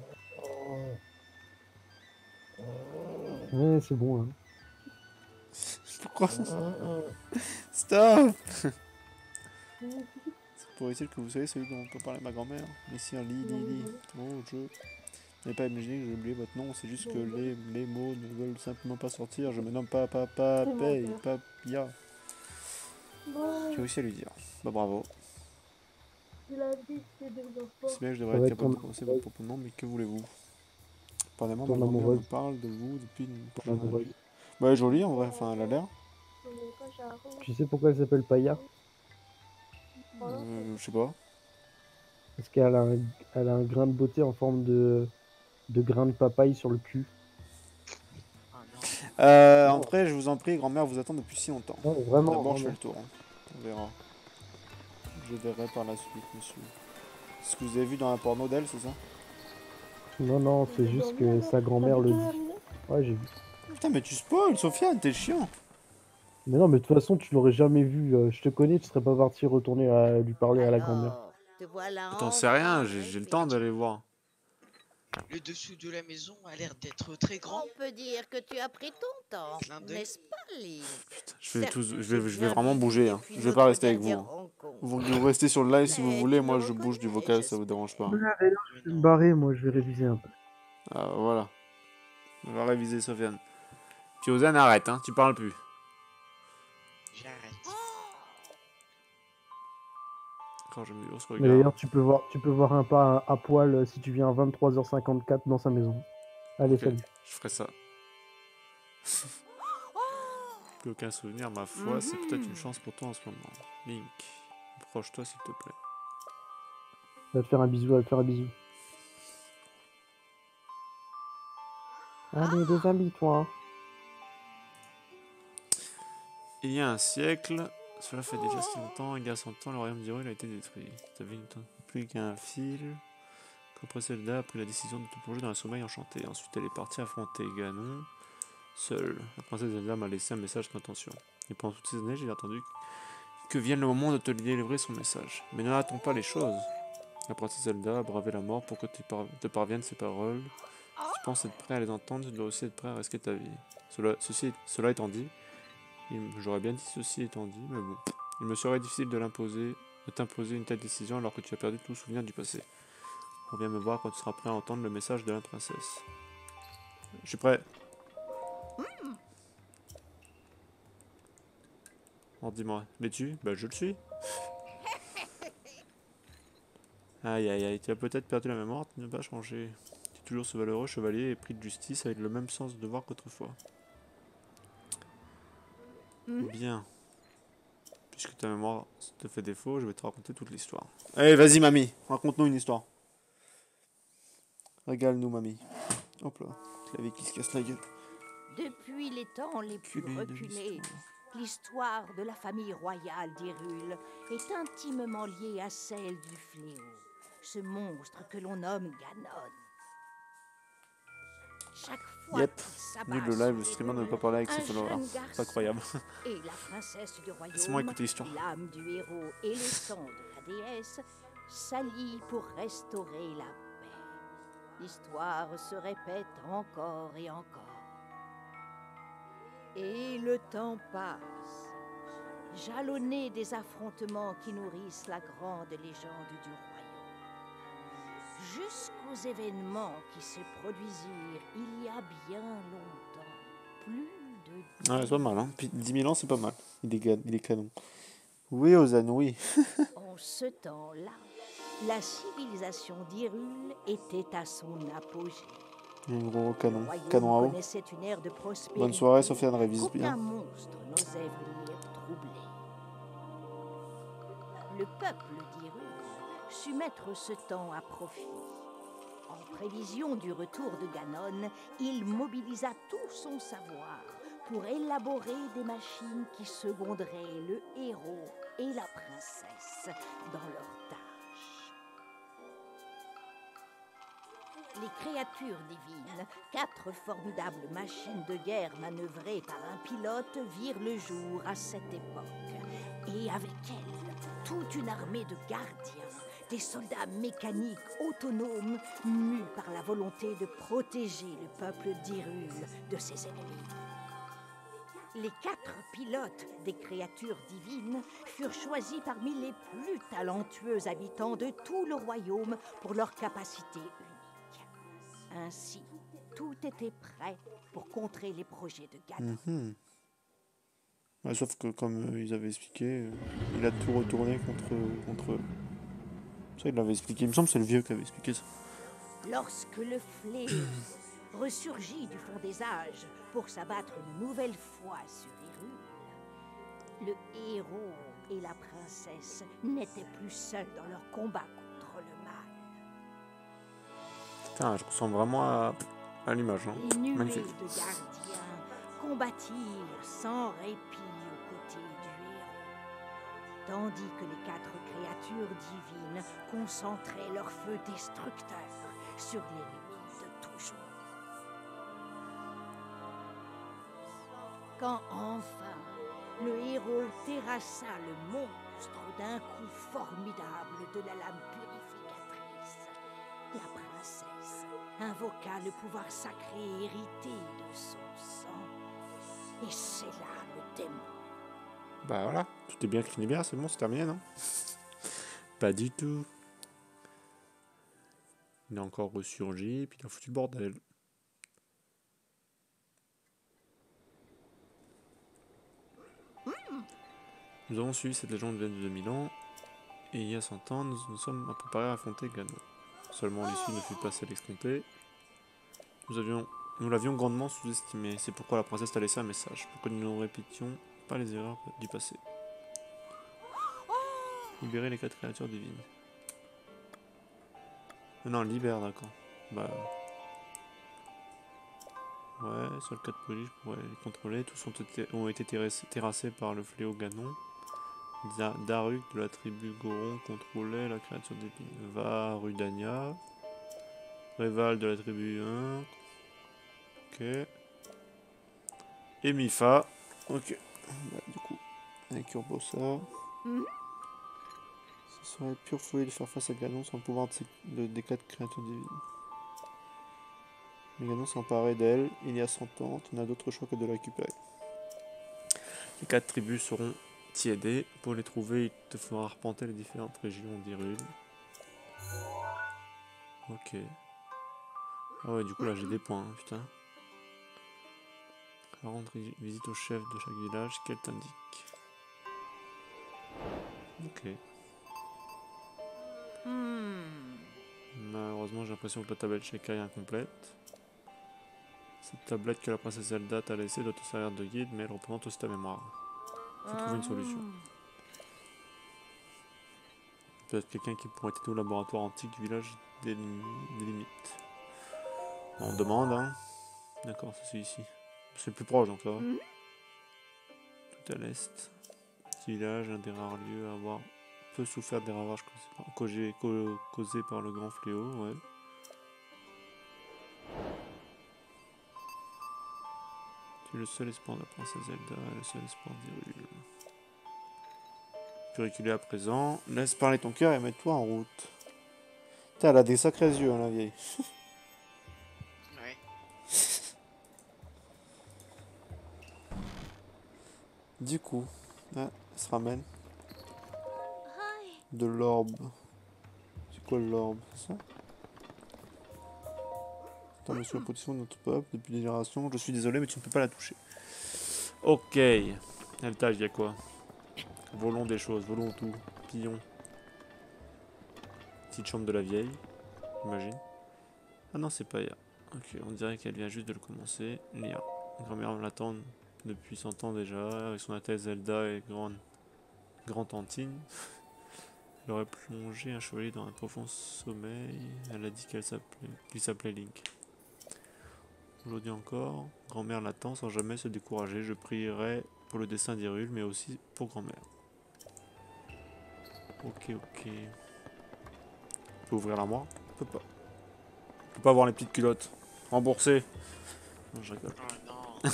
Ouais, c'est bon. Hein. Pourquoi? Stop. Pourrait-il que vous soyez celui dont on peut parler ma grand-mère? Ici un lit, lit, lit. Oh, je... N'avez pas imaginé que j'ai oublié votre nom, c'est juste que les, les mots ne veulent simplement pas sortir. Je me nomme pas Papa C'est Paye, menteur. Papia. Bon, J'ai réussi à lui dire. Bah bravo. tu l'as dit, c'est des enfants. C'est bien que je Ça devrais va être être capable ton, de prononcer votre propre nom, mais que voulez-vous? Apparemment, ma ton grand-mère me amoureuse. parle de vous depuis une Ton jeune amoureuse. âge. Bah, elle est jolie en vrai, enfin, elle a l'air. On est pas charron. Tu sais pourquoi elle s'appelle Paya? Voilà. Euh, je sais pas. Parce qu'elle a, un, elle a un grain de beauté en forme de, de grain de papaye sur le cul. Oh non. Euh, après, je vous en prie, grand-mère vous attend depuis si longtemps. Non, vraiment, D'abord, je fais vraiment. le tour. hein. On verra. Je verrai par la suite, monsieur. C'est ce que vous avez vu dans un porno d'elle, c'est ça? Non, non, c'est juste que sa grand-mère le dit. Ouais, j'ai vu. Putain, mais tu spoil, Sofiane, t'es chiant. Mais non, mais de toute façon, tu l'aurais jamais vu. euh, je te connais, tu serais pas parti retourner à lui parler à la grand-mère. Alors, te voilà T'en sais rien, enfin j'ai j'ai le réveillé. temps d'aller voir. Le dessous de la maison a l'air d'être très grand. On peut dire que tu as pris ton temps, Clin d'œil. n'est-ce pas, Lynn? Putain, je vais, Certes, tous, je j'ai vais, je vais bien vraiment vu bouger. Hein. depuis Je vais notre pas rester avec vous. dernière hein. rencontre. Vous, vous restez sur le live si vous Mais voulez. tu Moi, me je bouge du reconnais, vocal, ça vous j'espère. dérange pas. Ouais, hein. et là, Mais je vais me non. barrer, moi, je vais réviser un peu. Ah, voilà. On va réviser, Sofiane. Puis Ozan, arrête, hein. Tu parles plus. J'arrête. Quand je me on se Mais regarde. d'ailleurs, tu peux voir, tu peux voir un pas à, à poil euh, si tu viens à vingt-trois heures cinquante-quatre dans sa maison. Allez, Ok, salut. je ferai ça. Plus aucun souvenir, ma foi, c'est peut-être une chance pour toi en ce moment. Link, approche-toi s'il te plaît. Va te faire un bisou, va te faire un bisou. Allez, déshabille-toi. Il y a un siècle, cela fait déjà si longtemps, il y a cent ans, le royaume d'Hyrule a été détruit. T'avais une plus qu'un fil. Qu'après Zelda a pris la décision de te plonger dans un sommeil enchanté. Ensuite, elle est partie affronter Ganon. Seule, la princesse Zelda m'a laissé un message d'intention. Et pendant toutes ces années, j'ai attendu que vienne le moment de te délivrer son message. Mais n'attends pas les choses. La princesse Zelda a bravé la mort pour que te, par te parviennent ces paroles. Si tu penses être prêt à les entendre, tu dois aussi être prêt à risquer ta vie. Cela, ceci, cela étant dit, j'aurais bien dit ceci étant dit, mais bon. Il me serait difficile de l'imposer, de t'imposer une telle décision alors que tu as perdu tout souvenir du passé. Reviens me voir quand tu seras prêt à entendre le message de la princesse. Je suis prêt. Oh, dis-moi, l'es-tu? Bah, je le suis. Aïe aïe aïe, tu as peut-être perdu la mémoire, tu n'as pas changé. Tu es toujours ce valeureux chevalier épris de justice avec le même sens de devoir qu'autrefois. Bien. Puisque ta mémoire te fait défaut, je vais te raconter toute l'histoire. Allez, vas-y, mamie, raconte-nous une histoire. Régale-nous, mamie. Hop là, la vie qui se casse la gueule. Depuis les temps les plus Reculé de reculés, l'histoire. l'histoire de la famille royale d'Hyrule est intimement liée à celle du fléau, ce monstre que l'on nomme Ganon. Chaque fois Yep. qu'il s'abat Nul le sur live, le streamer ne veut pas Hyrule, parler avec un ses followers. jeune C'est garçon incroyable. et la princesse du Laisse-moi royaume, écouter l'histoire. l'âme du héros et le sang de la déesse, s'allient pour restaurer la paix. L'histoire se répète encore et encore. Et le temps passe, jalonné des affrontements qui nourrissent la grande légende du royaume. Jusqu'aux événements qui se produisirent il y a bien longtemps, plus de Ouais, c'est pas mal, hein. Puis dix mille ans, c'est pas mal. Il est, ga- il est canon. Oui, Ozan, oui. En ce temps-là, la civilisation d'Hyrule était à son apogée. Un gros Le canon. royaume Canon à eau. connaissait une ère de prospérité. Bonne soirée, Sofiane, révise Aucun bien. monstre n'osait venir troubler. Le peuple d'Hyrule sut mettre ce temps à profit. En prévision du retour de Ganon, il mobilisa tout son savoir pour élaborer des machines qui seconderaient le héros et la princesse dans leurs tâches. Les créatures divines, quatre formidables machines de guerre manœuvrées par un pilote, virent le jour à cette époque. Et avec elles, toute une armée de gardiens, des soldats mécaniques autonomes, mus par la volonté de protéger le peuple d'Hyrule de ses ennemis. Les quatre pilotes des créatures divines furent choisis parmi les plus talentueux habitants de tout le royaume pour leur capacité unique. Ainsi, tout était prêt pour contrer les projets de Ganon. Mhm. Ouais, sauf que, comme euh, ils avaient expliqué, euh, il a tout retourné contre, contre eux. Ça, il l'avait expliqué. Il me semble que c'est le vieux qui avait expliqué ça. Lorsque le fléau ressurgit du fond des âges pour s'abattre une nouvelle fois sur Hyrule, le héros et la princesse n'étaient plus seuls dans leur combat contre le mal. Putain, je ressemble vraiment à, à l'image. Hein. Les nuées Magnifique. de gardiens combattirent sans répit aux côtés du héros, tandis que les quatre créatures divines concentraient leur feu destructeur sur l'ennemi de toujours. Quand enfin le héros terrassa le monstre d'un coup formidable de la lame purificatrice, la princesse invoqua le pouvoir sacré hérité de son sang, et c'est là le démon. Bah voilà, tout est bien qui finit bien, c'est bon, c'est terminé, non? Pas du tout. Il a encore ressurgi, puis il a foutu le bordel. Nous avons suivi cette légende de deux mille ans, et il y a cent ans, nous nous sommes préparés à affronter Ganon. Seulement l'issue ne fut pas celle escomptée. Nous avions, nous l'avions grandement sous-estimé, c'est pourquoi la princesse a laissé un message, pour que nous ne répétions pas les erreurs du passé. Libérer les quatre créatures divines. Non, libère, d'accord. Bah... Ouais, seuls quatre polices pourraient les contrôler. Tous ont été, ont été terrassés, terrassés par le fléau Ganon. Da- Daruk de la tribu Goron contrôlait la créature divine. Va, Rudania. Réval de la tribu un. Ok. Et Mifa. Ok. Bah, du coup, avec Urbosa. Mhm. Ce serait pure folie de faire face à Ganon sans le pouvoir de ces- de- des quatre créatures divines. Mais Ganon s'est emparé d'elle il y a cent ans, tu n'as d'autre choix que de la récupérer. Les quatre tribus seront t'y aider. Pour les trouver, il te faudra arpenter les différentes régions d'Hyrule. Ok. Ah ouais, du coup là j'ai des points, hein, putain. Rendre visite au chef de chaque village, qu'elle t'indique. Ok. Hmm. Malheureusement, j'ai l'impression que la tablette Shekai est incomplète. Cette tablette que la princesse Zelda t'a laissée doit te servir de guide, mais elle représente aussi ta mémoire. Faut trouver une solution. Peut-être quelqu'un qui pourrait aider au laboratoire antique du village des, des limites. On demande, hein. D'accord, c'est ici. C'est le plus proche, donc ça va. Tout à l'est. Petit village, un des rares lieux à avoir peu souffert des ravages causés par, causés, causés par le grand fléau, ouais. Tu es le seul espoir de la princesse Zelda, et le seul espoir d'Hyrule. Tu peux reculer à présent. Laisse parler ton cœur et mets-toi en route. Putain, elle a des sacrés yeux, hein, la vieille. Ouais. Du coup, ah, elle se ramène. De l'orbe. C'est quoi l'orbe, c'est ça? Attends, monsieur la protection de notre peuple depuis des générations. Je suis désolé, mais tu ne peux pas la toucher. Ok. Altage, il y a quoi? Volons des choses, volons tout. Pillons. Petite chambre de la vieille, j'imagine. Ah non, c'est pas Lia. Ok, on dirait qu'elle vient juste de le commencer. Lia. Grand-mère l'attend depuis cent ans déjà, avec son Altesse Zelda et grande, grande tantine. Elle aurait plongé un chevalier dans un profond sommeil. Elle a dit qu'elle s'appelait, qu'il s'appelait Link. Aujourd'hui encore, grand-mère l'attend sans jamais se décourager. Je prierai pour le destin d'Hyrule, mais aussi pour grand-mère. Ok, ok. On peut ouvrir l'armoire? On peut pas. On peut pas avoir les petites culottes. Remboursées. Non, je rigole. Oh non.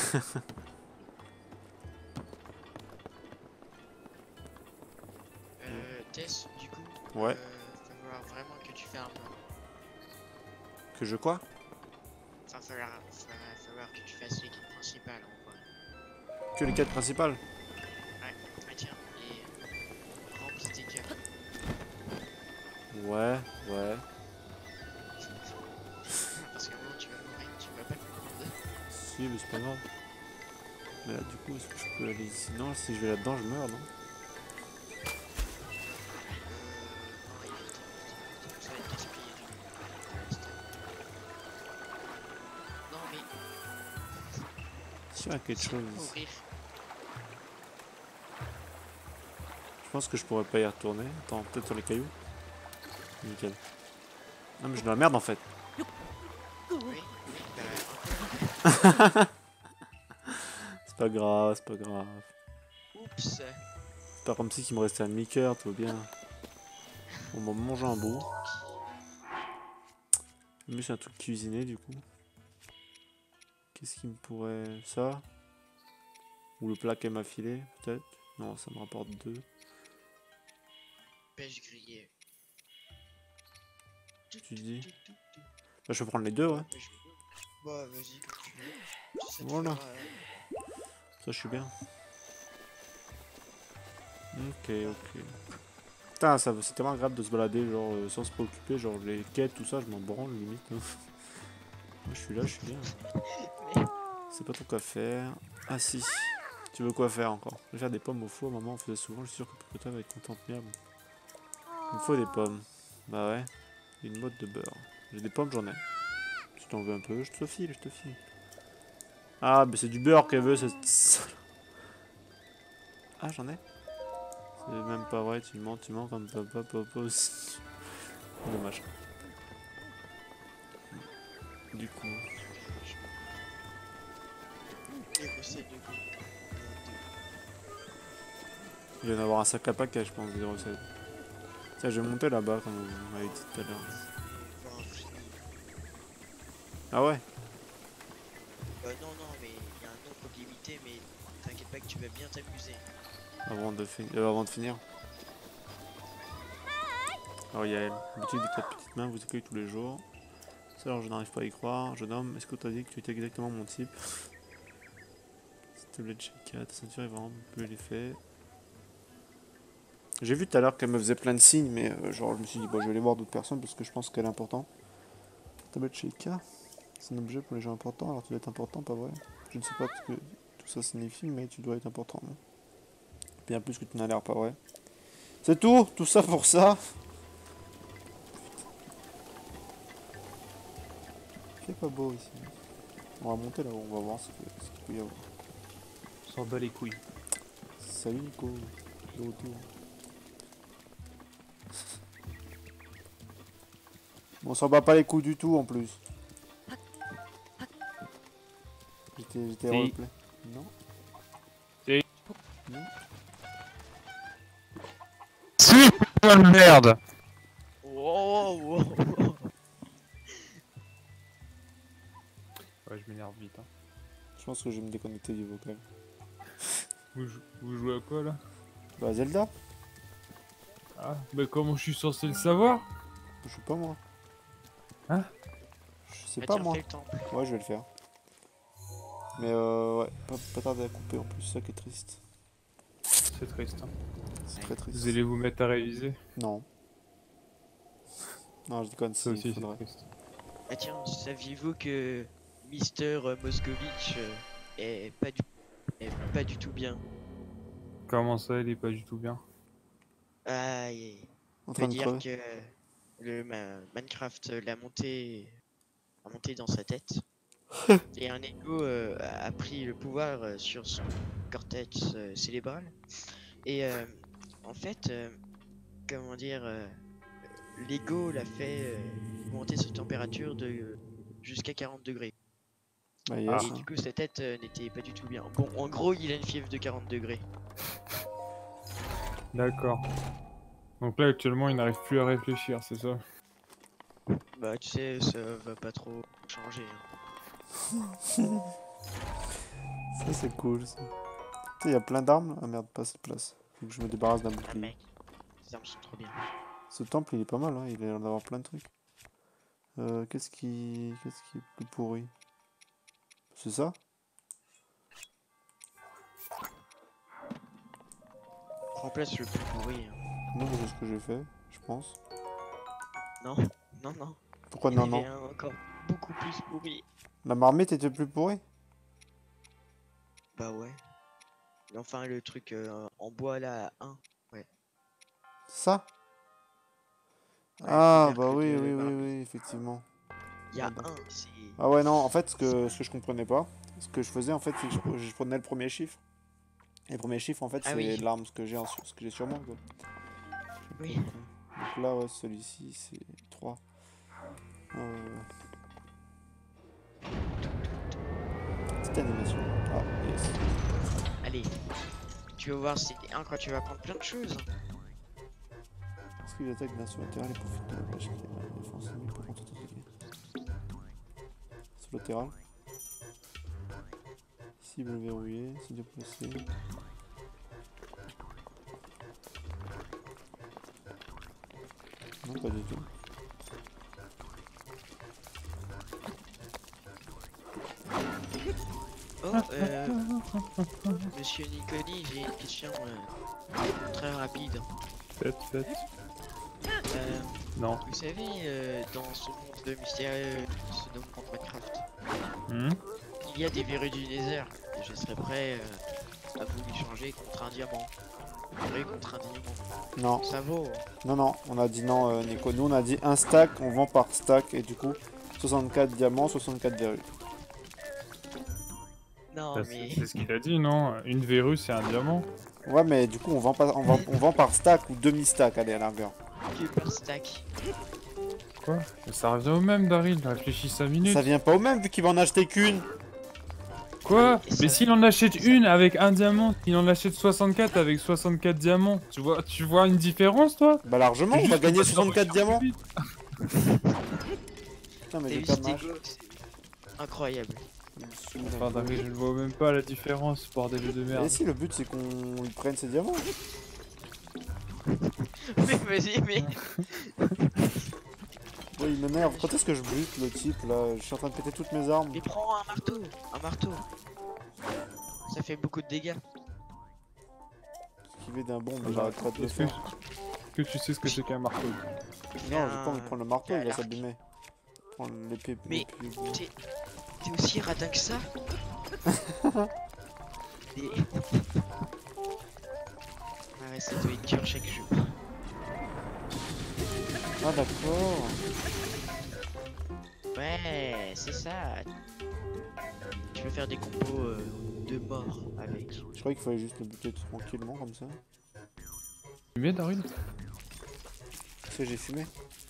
euh, Tess, du coup, Ouais. euh, va falloir vraiment que tu fermes. Que je quoi? Enfin, falloir, falloir, falloir que tu fasses l'équipe principale en vrai. Que les quêtes principales? Ouais, ah, tiens, et remplis tes cœurs. Ouais, ouais. Parce qu'à un moment tu vas mourir, tu vas pas le comprendre. Si, mais c'est pas grave. Mais là, du coup, est-ce que je peux aller ici? Non, si je vais là-dedans, je meurs, non? Euh, non, évite, évite. Ça va être gaspillé du coup. Non mais, Si, il y a quelque chose. mourir. Je pense que je pourrais pas y retourner. Attends, peut-être sur les cailloux? Nickel. Non, mais je dans la merde en fait. Oui, oui, bah, C'est pas grave, c'est pas grave. oups. C'est pas comme si il me restait un demi-cœur, tout va bien. On va manger un bout. Mais c'est un truc cuisiné du coup. Qu'est-ce qui me pourrait... Ça? Ou le plat qu'elle m'a filé, peut-être? Non, ça me rapporte deux. Pêche grillée. Tu dis? Bah, je peux prendre les deux, ouais. Pêche- Bah vas-y, comme tu veux. Si ça te Voilà. fera, euh, Ça, je suis bien. Ok, ok. Putain, ça, c'est tellement agréable de se balader, genre, euh, sans se préoccuper, genre, les quêtes, tout ça, je m'en branle, limite. Hein. Moi, je suis là, je suis bien. C'est pas trop quoi faire. Ah, si. Tu veux quoi faire encore? Je vais faire des pommes au four, maman en faisait souvent, je suis sûr que Pocota va être contente, merde. Il me faut des pommes. Bah ouais. Et une boîte de beurre. J'ai des pommes, j'en ai. Si t'en veux un peu, je te file, je te file. Ah, mais c'est du beurre qu'elle veut, cette sale. Ah, j'en ai. C'est même pas vrai, tu mens, tu mens comme papa, papa aussi. Dommage. Du coup. les recettes de goût. Il va y en avoir un sac à paquet, je pense, des recettes. Tiens, je vais monter là-bas, comme vous m'avez dit tout à l'heure. Voir infini. Ah ouais? Bah non, non, mais il y a un nombre limité, mais t'inquiète pas que tu vas bien t'amuser. Avant de, fi- euh, avant de finir. Alors Yael, boutique des quatre petites mains vous accueille tous les jours. Ça alors je n'arrive pas à y croire. Jeune homme, est-ce que tu as dit que tu étais exactement mon type? Cette tablette chez Ika, ta ceinture est vraiment peu l'effet. J'ai vu tout à l'heure qu'elle me faisait plein de signes, mais euh, genre je me suis dit, bah, je vais aller voir d'autres personnes parce que je pense qu'elle est importante. Tablette chez Ika, c'est un objet pour les gens importants, alors tu dois être important, pas vrai? Je ne sais pas ce que tout ça signifie, mais tu dois être important. Hein. Bien plus que tu n'as l'air, pas vrai? C'est tout? Tout ça pour ça? C'est pas beau ici. On va monter là-haut, on va voir ce qu'il ce qu'il peut y avoir. On s'en bat les couilles. Salut Nico, de retour. Bon, on s'en bat pas les coups du tout en plus. J'étais j'étais Si. roleplay. Non. Si. Non. Si, putain de merde. Wow, wow, wow. Ouais, je m'énerve vite. Hein. Je pense que je vais me déconnecter du vocal. Vous, jou- vous jouez à quoi là? Bah Zelda. Ah, mais comment je suis censé le savoir? Je sais pas moi. Hein? Je sais Bah, pas tiens, moi. fais le temps. Ouais, je vais le faire. Mais euh, ouais, pas, pas tarder à couper en plus, c'est ça qui est triste. C'est triste. Hein. C'est très triste. Vous allez vous mettre à réviser? Non. Non, je déconne, Ça si, aussi, il c'est faudrait. triste. Ah tiens, saviez-vous que Mister Moscovitch euh, est pas du est pas du tout bien. Comment ça, il est pas du tout bien? Ah, il En peut train de dire crever. que le ma- Minecraft l'a monté a monté dans sa tête. Et un ego euh, a a pris le pouvoir euh, sur son cortex euh, cérébral. Et euh, en fait, euh, comment dire, euh, l'ego l'a fait euh, monter sa température de euh, jusqu'à quarante degrés. Bah Ah. yes. Et du coup, sa tête euh, n'était pas du tout bien. Bon, en gros, il a une fièvre de quarante degrés. D'accord. Donc là, actuellement, il n'arrive plus à réfléchir, c'est ça? Bah, tu sais, ça va pas trop changer. hein. Ça c'est cool ça. Tu sais, il y a plein d'armes. Ah merde, pas cette place. Faut que je me débarrasse d'un Ah, bouclier. mec, ces armes sont trop bien. Ce temple il est pas mal, hein. Il a l'air d'avoir plein de trucs. Euh, qu'est-ce qui... Qu'est-ce qui est plus pourri? C'est ça? Remplace le plus pourri. hein. Non, mais c'est ce que j'ai fait, je pense. Non, non, non. Pourquoi Il y non, en avait non? un encore beaucoup plus pourri. La marmite était plus pourrie? Bah ouais. Mais enfin, le truc euh, en bois là, un. Ça? Ouais, Ah, le bah cercle oui, de oui, oui, marmite. oui, effectivement. Il y a Ah, bah. un, c'est. Ah ouais, non, en fait, ce que, ce que je comprenais pas, ce que je faisais, en fait, c'est que je, pre- je prenais le premier chiffre. Et le premier chiffre, en fait, Ah c'est oui. l'arme, ce que j'ai en- ce que j'ai sur moi, quoi. Oui. Donc là, ouais, celui-ci, c'est trois. Euh... Petite animation. Ah, yes. Allez. Tu vas voir, c'est un quand tu vas prendre plein de choses. Parce qu'il attaque d'un saut latéral et profite de la plage qui est la défense ennemie pour contre-attaquer. Saut latéral. Cible verrouillée, c'est déplacé. Non, pas du tout. Oh, euh. Monsieur Niconi, j'ai une question euh, très rapide. Faites, faites. Euh, Non. vous savez, euh, dans ce monde mystérieux, ce nom de Minecraft, Hmm. il y a des verrues du Nether. Et je serais prêt euh, à vous les changer contre un diamant. Une verrue contre un diamant. Non, Ça vaut. non, non, on a dit non, euh, Nico. Nous, on a dit un stack, on vend par stack, et du coup, soixante-quatre diamants, soixante-quatre verrues. Non, Bah, mais. c'est c'est ce qu'il a dit, non? Une verrue, c'est un diamant. Ouais, mais du coup, on vend, pas, on vend, on vend par stack ou demi-stack, allez, à la longueur. Que par stack. Quoi? Mais ça revient au même, Daryl. Réfléchis cinq minutes. Ça vient pas au même, vu qu'il va en acheter qu'une. Quoi? Et ça- Mais s'il en achète une avec un diamant, s'il en achète soixante-quatre avec soixante-quatre diamants, tu vois, tu vois une différence, toi? Bah, largement, C'est on va juste gagner que soixante-quatre ça va diamants. plus vite. Putain, mais T'as j'ai vu perdu cet ma hache. ego, c'est incroyable. Enfin, Daryl, je ne vois même pas la différence, bordel de Et merde. si, le but, c'est qu'on lui prenne ses diamants. Mais vas-y, mais. Ouais, il m'énerve. Quand est-ce que je bute le type là? Je suis en train de péter toutes mes armes. Mais prends un marteau. Un marteau. Ça fait beaucoup de dégâts. Esquiver d'un bombe, il arrête pas de le Est-ce que, faire. que tu sais ce que c'est qu'un marteau? Non, j'ai pas envie de prendre le marteau, il va l'arc. s'abîmer. Prendre l'épée. Mais- l'épée- T'es t'es aussi radin que ça. Et... Ah ouais, ça doit être dur chaque jour. Ah, d'accord. Ouais, c'est ça. Tu peux faire des combos euh, de mort avec. Je croyais qu'il fallait juste le buter tranquillement comme ça. Fumé, Daryl? Tu sais, j'ai fumé.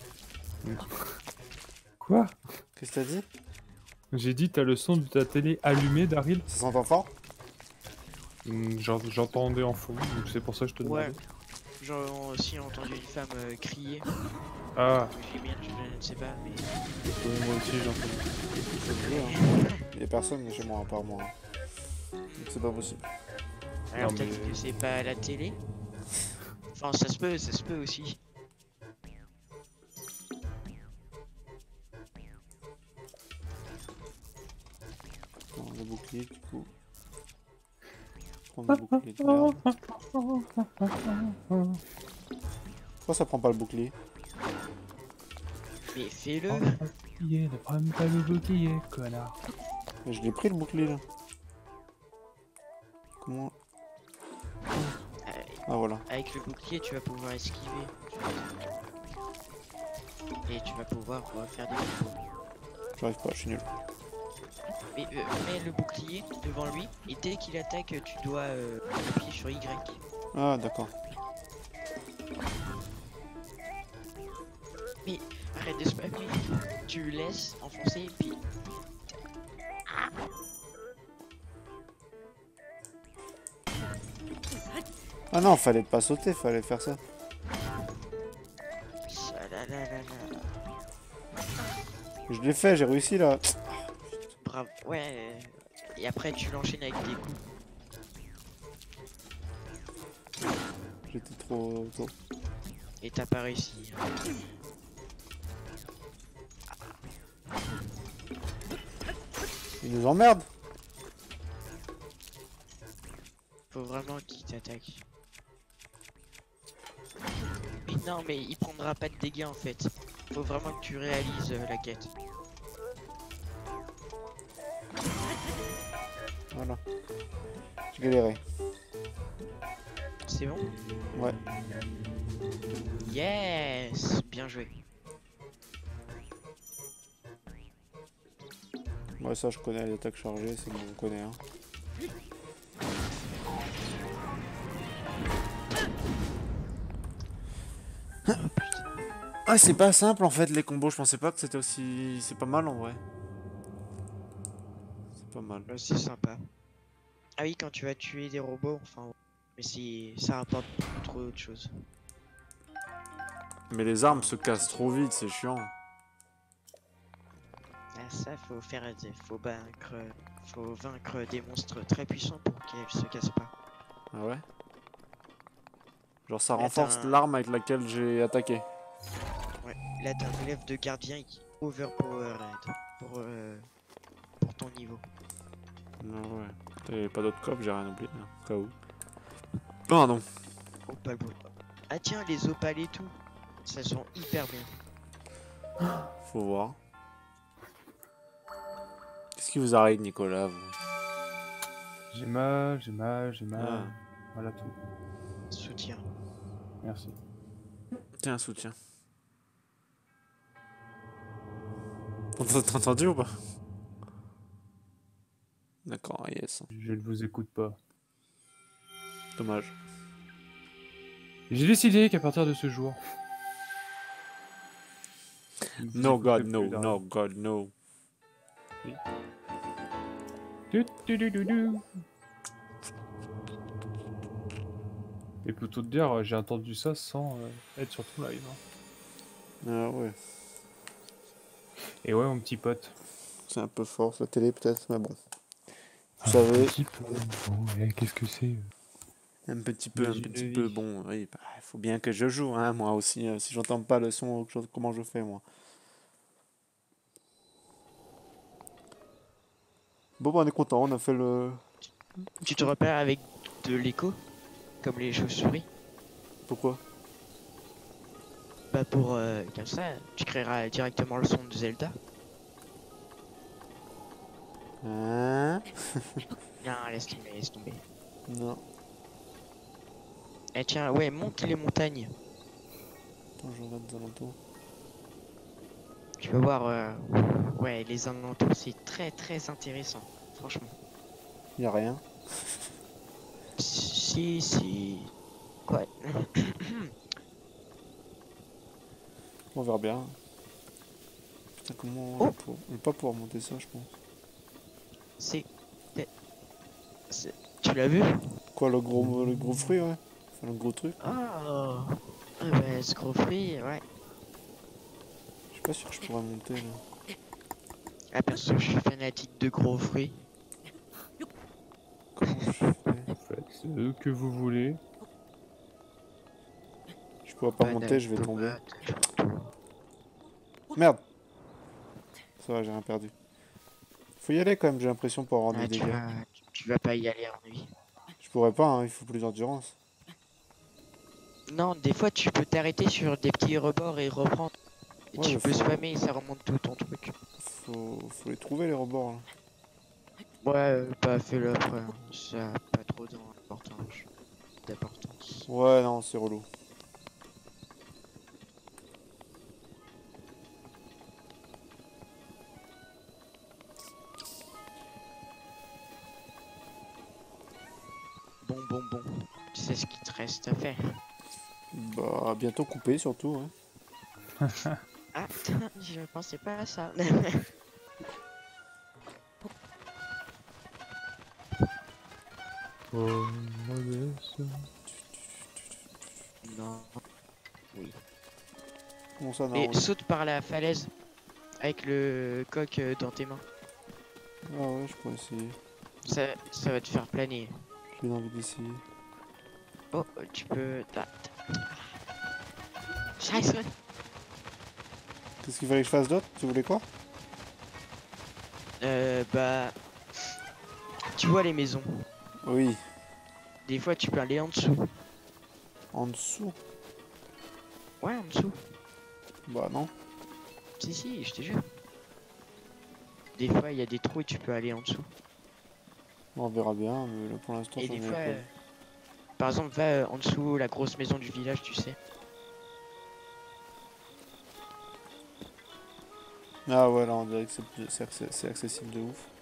Quoi? Qu'est-ce que t'as dit? J'ai dit t'as le son de ta télé allumé, Daryl? Ça s'entend fort? Hmm, j'en- J'entendais en fond, donc c'est pour ça que je te demandais. Ouais. J'ai aussi entendu une femme euh, crier. Ah, J'ai bien, je ne sais pas, mais. oui, moi aussi j'ai entendu. Ça te dit, hein. Il y a personne chez moi à part moi. Donc c'est pas possible. Alors Non, peut-être mais- que c'est pas à la télé. Enfin, ça se peut, ça se peut aussi. Prends le bouclier du coup. Prendre le bouclier de merde. Pourquoi ça prend pas le bouclier? Mais fais-le. Ne prends pas le bouclier, connard. Mais je l'ai pris le bouclier là. Comment? Euh, Ah voilà. avec le bouclier, tu vas pouvoir esquiver. Et tu vas pouvoir euh, faire des combos. J'arrive pas, je suis nul. Mais euh, mets le bouclier devant lui et dès qu'il attaque, tu dois euh, appuyer sur Y. Ah d'accord. Arrête de spammer. Tu laisses enfoncer et puis. Ah non, fallait pas sauter, fallait faire ça. Ah là là là là. Je l'ai fait, j'ai réussi là. Bravo. Ouais. euh, Et après, tu l'enchaînes avec des coups. J'étais trop tôt. Et t'as pas réussi. Il nous emmerde. Faut vraiment qu'il t'attaque. Mais non, mais il prendra pas de dégâts en fait. Faut vraiment que tu réalises euh, la quête. Voilà. J'ai galéré. C'est bon? Ouais. Yes! Bien joué. Ouais, ça je connais les attaques chargées, c'est bon, on connaît. Hein. Ah, c'est pas simple en fait les combos, je pensais pas que c'était aussi. C'est pas mal en vrai. C'est pas mal. Ouais, c'est sympa. Ah oui, quand tu vas tuer des robots, enfin. Mais c'est. Ça rapporte beaucoup trop autre chose. Mais les armes se cassent trop vite, c'est chiant. Ah, ça, faut faire. Faut vaincre. Faut vaincre des monstres très puissants pour qu'elles se cassent pas. Ah ouais? Genre ça Là, renforce t'as un- l'arme avec laquelle j'ai attaqué. Ouais. Là, t'as un élève de gardien qui overpowered pour, euh, pour ton niveau. Ah ouais. Et pas d'autres coffres, j'ai rien oublié. Hein, au cas où. Pardon. Opal Blue. Ah tiens, les opales et tout. Ça sent hyper bien. Faut voir. Qu'est-ce qui vous arrive, Nicolas vous J'ai mal, j'ai mal, j'ai mal. Ah. Voilà tout. Soutien. Merci. Tiens, un soutien. T'as entendu ou pas? D'accord, yes. Je ne vous écoute pas. Dommage. J'ai décidé qu'à partir de ce jour. vous No écouterez God, plus no, Daryl. no God, no. Du, du, du, du, du. Et plutôt te dire, j'ai entendu ça sans euh, être sur ton live. hein. Ah ouais. Et ouais, mon petit pote. C'est un peu fort, la télé peut-être, mais bon. Vous Un savez, petit peu. Bon, ouais, qu'est-ce que c'est euh un petit peu, un Magie de petit vie. peu, bon, oui, bah, il faut bien que je joue, hein, moi aussi. euh, si j'entends pas le son, je- comment je fais, moi? Bon, bah, on est content, on a fait le... Tu te repères avec de l'écho, comme les chauves-souris. Pourquoi? Bah pour euh, comme ça, tu créeras directement le son de Zelda. Hein? Non, laisse tomber, laisse tomber. Non. Eh tiens, ouais, monte les montagnes. Attends, je regarde les alentours. Tu vas voir, euh, ouais, les alentours, c'est très très intéressant, franchement. Y a rien. Si, si. Quoi? On verra bien. Putain, comment Oh. on, va pour... on va pas pouvoir monter ça, je pense. C'est. c'est- Tu l'as vu? Quoi, le gros, le gros fruit, ouais. Enfin, le gros truc. Ah. Ah bah, ce gros fruit, ouais. Je suis pas sûr que je pourrais monter là. Ah, perso, je suis fanatique de gros fruits. Comment je fais? Faites ce que vous voulez. Je pourrais pas Banane, monter, je vais tomber. tomate. Merde! Ça va, j'ai rien perdu. Faut y aller quand même, j'ai l'impression pour avoir Ah, des tu, dégâts. vas, tu vas pas y aller en nuit. Je pourrais pas, hein, il faut plus d'endurance. Non, des fois tu peux t'arrêter sur des petits rebords et reprendre. Et Ouais, tu mais peux faut- spammer et ça remonte tout ton truc. Faut, faut les trouver les rebords là. Ouais, euh, bah fais-le après. hein. Ça a pas trop d'importance. d'importance. Ouais, non, c'est relou. Bon, bon, bon. Tu sais ce qu'il te reste à faire. Bah, bientôt coupé surtout. Hein. Ah, je pensais pas à ça. Oh, modeste. non. Comment ça, non? Et ouais. saute par la falaise avec le coq euh, dans tes mains. Ah ouais, je pourrais essayer. Ça, ça va te faire planer. J'ai envie d'essayer. Oh, tu peux. ta- ta- Scheiße. Qu'est-ce qu'il fallait que je fasse d'autre? Tu voulais quoi? Euh, bah. Tu vois les maisons. Oui. Des fois, tu peux aller en dessous. En dessous? Ouais, en dessous. Bah non. Si, si, je te jure. Des fois, il y a des trous et tu peux aller en dessous. On verra bien, mais là pour l'instant Et j'en des ai fois, pas. euh, par exemple, va euh, en dessous la grosse maison du village, tu sais. Ah ouais, là on dirait que c'est plus- c'est accé- c'est accessible de ouf.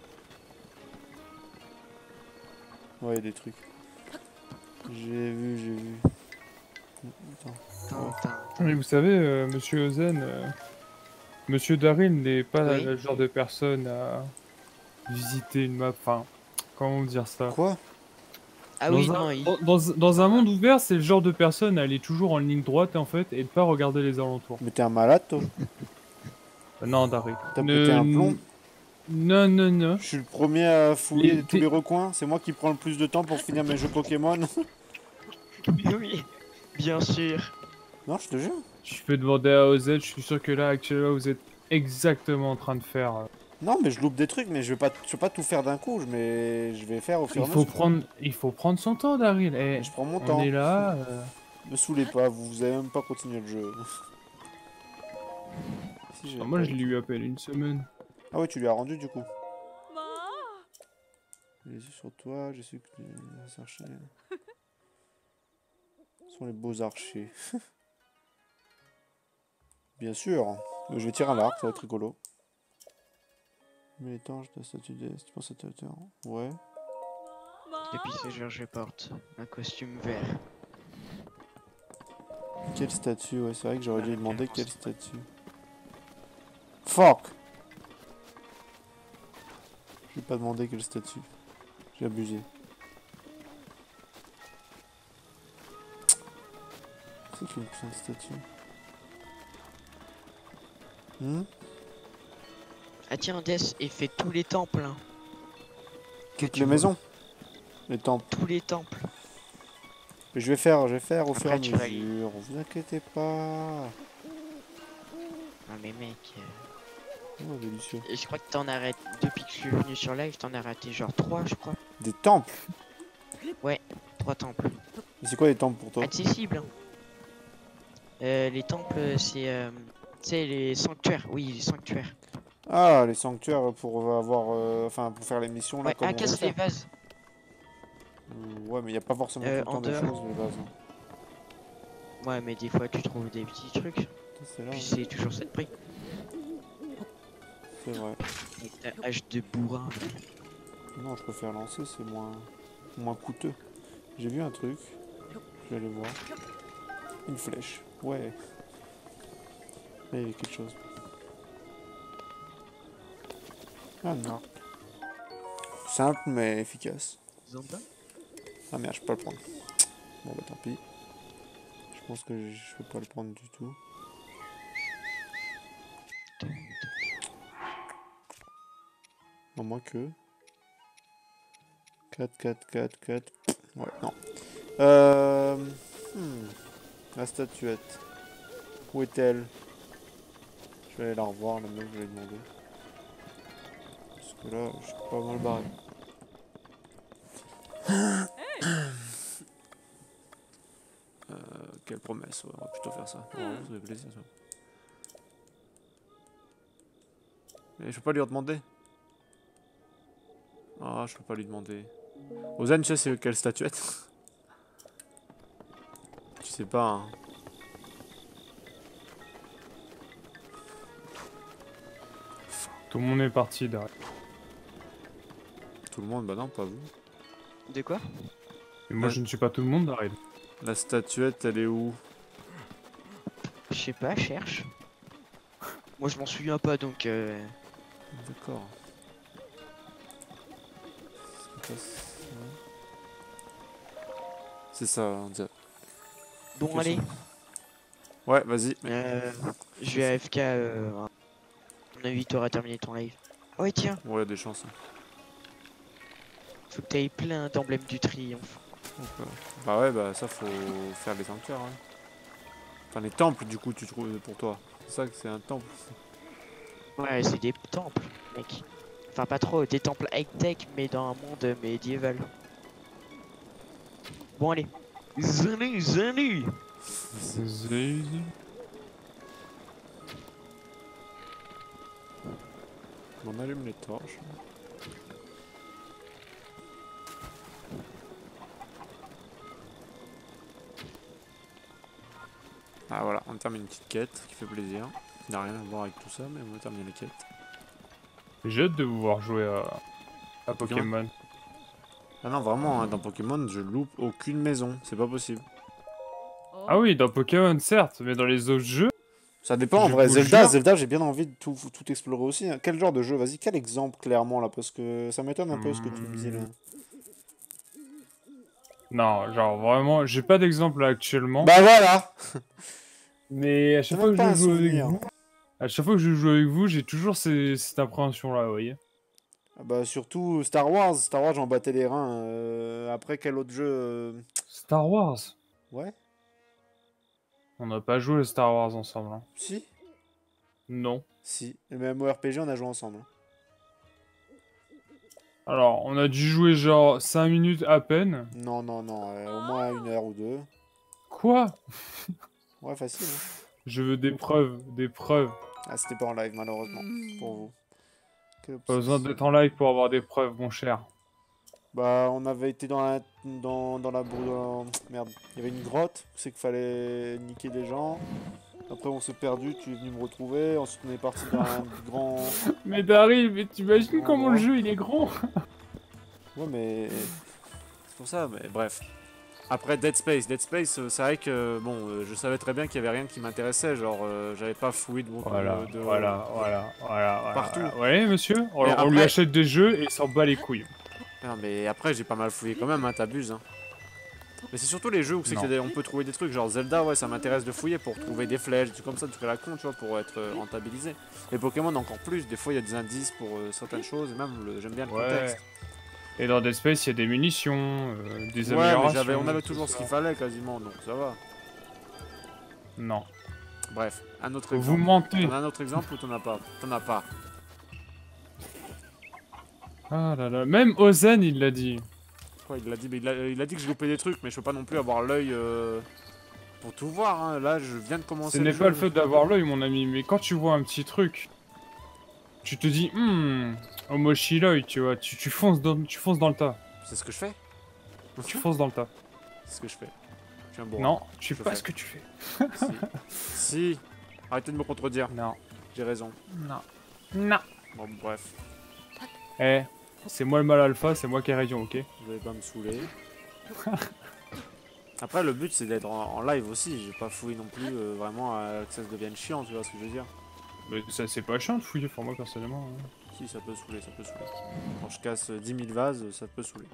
Ouais, il y a des trucs. J'ai vu, j'ai vu. Attends. Tintin. Mais vous savez, euh, monsieur Ozen, euh, monsieur Daryl n'est pas Oui. le genre de personne à visiter une map. Enfin, comment dire ça? Quoi? Ah dans oui, un, non, il... dans, dans- dans un monde ouvert, c'est le genre de personne à aller toujours en ligne droite en fait et de pas regarder les alentours. Mais t'es un malade toi? Euh, non, Daryl. T'as Ne- pété un plomb? Non, non, non. Je suis le premier à fouiller Les- tous t'es- les recoins, c'est moi qui prends le plus de temps pour finir mes jeux Pokémon. oui, bien sûr. Non, je te jure. Je peux demander à O Z, je suis sûr que là, actuellement, vous êtes exactement en train de faire. euh, Non, mais je loupe des trucs, mais je vais pas, je vais pas tout faire d'un coup, je- mais je vais faire au fur et Il à faut mesure. prendre, il faut prendre son temps, Daryl. Eh, Mais je prends mon on temps. est là. euh, Me saoulez pas, vous, vous avez même pas continué le jeu. Si, j'ai Moi, pas je l'ai eu. eu à peine une semaine. Ah ouais, tu lui as rendu du coup. Les yeux sur toi, je suis que les archers. Ce sont les beaux archers. Bien sûr. Euh, Je vais tirer un arc, ça va être rigolo. Mais l'étanche de la statue d'Est, tu penses à ta hauteur? Ouais. Depuis ce jour, je porte un costume vert. Quelle statue? Ouais, c'est vrai que j'aurais dû lui demander quelle Référence. statue. Fuck! Je vais pas demander quelle statue. J'ai abusé. C'est qu'une putain de statue. Hmm? Ah tiens, Death, et fait tous les temples. Hein. Que Toutes tu les vois. maisons? Les temples. Tous les temples. Mais je vais faire, je vais faire au Après, fur et à tu vas y- mesure. Vous inquiétez pas. Ah mais mec, euh, Oh, délicieux. et je crois que t'en arrêtes. Depuis que je suis venu sur live, t'en as raté genre trois, je crois. Des temples? Trois temples. Mais c'est quoi les temples pour toi? Accessibles. Hein. Euh, les temples, c'est... Euh, tu sais, les sanctuaires. Oui, les sanctuaires. Ah, les sanctuaires pour avoir, euh, enfin, pour faire les missions là, Ouais, comme ah, on veut casse les faire. vases. Euh, Ouais, mais y a pas forcément Euh, tout le temps en des dehors. choses, les bases. hein. Ouais, mais des fois, tu trouves des petits trucs. Ça, C'est là, Puis hein. c'est toujours ça de prix. C'est vrai. Avec ta hache de bourrin. Non, je préfère lancer, c'est moins, moins coûteux. J'ai vu un truc. Je vais aller voir. Une flèche. Ouais. Là, il y a quelque chose. Ah non. Simple mais efficace. Zamba. Ah merde, je peux pas le prendre. Bon bah tant pis. Je pense que je peux pas le prendre du tout. Non, moins que. quatre, quatre, quatre, quatre. Ouais, non. Euh... Hmm. La statuette. Où est-elle? Je vais aller la revoir, le mec, je vais lui demander. Parce que là, je suis pas mal barré. euh, quelle promesse, ouais, on va plutôt faire ça. Ouais, ça fait plaisir, ça. Mais je peux pas lui demander. Ah, je peux pas lui demander. Ozan, tu sais c'est quelle statuette? Tu sais pas, hein. Tout le monde est parti derrière. Tout le monde, bah non, pas vous. De quoi? Et moi, Ouais. je ne suis pas tout le monde, Daryl. La statuette, elle est où? Je sais pas, cherche. Moi je m'en souviens pas donc euh... D'accord. C'est pas ça. C'est ça, on dirait. Bon Quels allez, sont- Ouais, vas-y. mais- euh, je vais A F K, euh... à mon avis t'auras terminé ton live. Ouais tiens, Ouais, y a des chances. hein. faut que t'aies plein d'emblèmes du triomphe. Donc, euh, Bah ouais, bah ça faut faire les sanctuaires. Ouais. Enfin, les temples, du coup, tu trouves pour toi. C'est ça que c'est un temple. Ouais c'est des temples, mec. Enfin pas trop, des temples high-tech mais dans un monde médiéval. Bon allez. Salut, salut. Zé- On allume les torches. Ah voilà, on termine une petite quête qui fait plaisir. Il n'a rien à voir avec tout ça, mais on va terminer la quête. J'ai hâte de vous voir jouer à, à Pokémon. Ah non, vraiment, hein, dans Pokémon, je loupe aucune maison. C'est pas possible. Ah oui, dans Pokémon, certes, mais dans les autres jeux, Ça dépend en Je vrai. vous Zelda, jure. Zelda, j'ai bien envie de tout, tout explorer aussi. hein. Quel genre de jeu? Vas-y, quel exemple clairement là? Parce que ça m'étonne un peu ce que tu me dis là. non, genre vraiment, j'ai pas d'exemple là actuellement. Bah voilà! mais à chaque T'as fois que même pas je un joue avec souvenir. vous, à chaque fois que je joue avec vous, j'ai toujours ces- cette appréhension là, vous voyez. Ah bah surtout Star Wars. Star Wars, j'en battais les reins. Euh, après, quel autre jeu? euh, Star Wars. Ouais? On n'a pas joué à Star Wars ensemble. hein. Si? Non. Si. Le même R P G, on a joué ensemble. hein. Alors, on a dû jouer genre cinq minutes à peine. Non, non, non. euh, au moins une heure ou deux. Quoi? Ouais, facile. hein. Je veux des preuves, des preuves. Ah, c'était pas en live, malheureusement. Pour vous. Quel Pas besoin obsession. d'être en live pour avoir des preuves, mon cher. Bah, on avait été dans la. Dans, dans la. brou- Merde. Il y avait une grotte. C'est qu'il fallait niquer des gens. Après, on s'est perdu. Tu es venu me retrouver. Ensuite, on est parti dans un grand. Mais Daryl, mais t'imagines Oh, comment non. le jeu il est grand? Ouais, mais. C'est pour ça, mais bref. Après Dead Space, Dead Space, euh, c'est vrai que bon, euh, je savais très bien qu'il y avait rien qui m'intéressait, genre euh, j'avais pas fouillé de beaucoup Voilà, de. voilà, voilà, voilà, voilà. Partout. voilà. Ouais, monsieur, on, Mais on lui après- achète des jeux et il s'en bat les couilles. Non, mais après j'ai pas mal fouillé quand même, hein, t'abuses. Hein. Mais c'est surtout les jeux où c'est Non. que on peut trouver des trucs, genre Zelda, ouais, ça m'intéresse de fouiller pour trouver des flèches, des trucs comme ça, des trucs à la con, tu vois, pour être euh, rentabilisé. Les Pokémon encore plus, des fois il y a des indices pour euh, certaines choses, et même le- j'aime bien le Ouais. contexte. Et dans Dead Space, il y a des munitions, euh, des Ouais, mais améliorations. j'avais, on avait tout toujours ça. ce qu'il fallait quasiment, donc ça va. Non. Bref, un autre Vous exemple. mentez. T'en as un autre exemple ou t'en as pas? T'en as pas. Ah là là. Même Ozen, il l'a dit. Quoi, il l'a dit, mais il a, il a dit que je loupais des trucs, mais je peux pas non plus avoir l'œil euh, pour tout voir. Hein. Là, je viens de commencer. Ce n'est jeu. pas le fait d'avoir l'œil, mon ami, mais quand tu vois un petit truc, tu te dis, hum, Omoshi l'œil, tu vois, tu, tu, fonces dans, tu fonces dans le tas. C'est ce que je fais. Tu fonces dans le tas. C'est ce que je fais. Je suis un bon. Non, tu je fais pas fais. ce que tu fais. Si. Si. Arrêtez de me contredire. Non. J'ai raison. Non. Non. Bon, bref. Eh, C'est moi le mal alpha, c'est moi qui ai raison, ok? Vous allez pas me saouler. Après, le but c'est d'être en, en live aussi. J'ai pas fouillé non plus euh, vraiment à que ça se devienne chiant, tu vois ce que je veux dire. Mais ça c'est pas chiant de fouiller pour moi personnellement. Hein. Si, ça peut saouler, ça peut saouler. Quand je casse dix mille vases, ça peut saouler.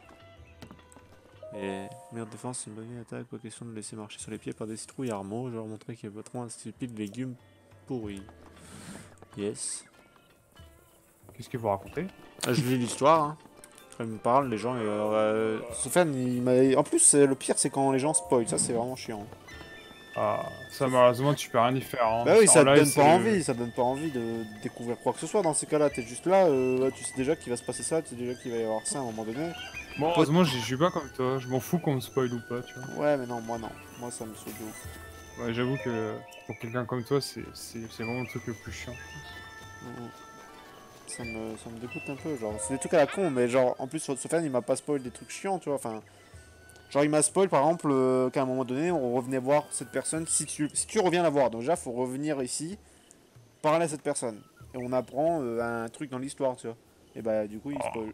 Et meilleure défense, c'est une bonne attaque. Pas question de laisser marcher sur les pieds par des citrouilles armeaux. Je vais leur montrer qu'il y a pas trop un stupide légumes pourris. Yes. Qu'est-ce que vous racontez? Ah, je lis l'histoire. Hein. Quand ils me parlent, les gens. Euh, euh, Sofiane, il m'a. En plus, le pire, c'est quand les gens spoil. Ça, c'est vraiment chiant. Ah, ça malheureusement tu peux rien y faire. Hein. Bah oui, ça En te live, donne pas c'est- envie. Ça te donne pas envie de découvrir quoi que ce soit dans ces cas-là. T'es juste là, euh, tu sais déjà qu'il va se passer ça, tu sais déjà qu'il va y avoir ça à un moment donné. Moi heureusement je joue pas comme toi, je m'en fous qu'on me spoil ou pas, tu vois. Ouais, mais non, moi non. Moi, ça me saoule de ouf. Ouais, j'avoue que pour quelqu'un comme toi, c'est c'est- c'est vraiment le truc le plus chiant. Mhm. Ça me, ça me dégoûte un peu, genre, c'est des trucs à la con, mais genre, en plus, Sofiane, il m'a pas spoil des trucs chiants, tu vois, enfin... Genre, il m'a spoil, par exemple, euh, qu'à un moment donné, on revenait voir cette personne, si tu, si tu reviens la voir, donc déjà, faut revenir ici, parler à cette personne, et on apprend euh, un truc dans l'histoire, tu vois. Et bah, du coup, il spoil.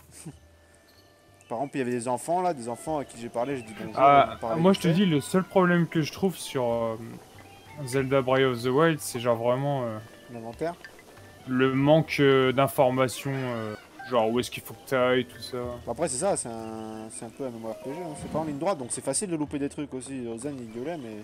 Par exemple, il y avait des enfants, là, des enfants à qui j'ai parlé, j'ai dit bonjour, Ah, on parlait moi vite je te fait. dis, le seul problème que je trouve sur euh, Zelda Breath of the Wild, c'est genre vraiment euh, L'inventaire. le manque euh, d'informations, euh, genre où est-ce qu'il faut que t'ailles, tout ça. Bon, après, c'est ça, c'est un, c'est un peu un MMORPG, hein. C'est pas en ligne droite, donc c'est facile de louper des trucs aussi. Ozan, il gueulait, mais...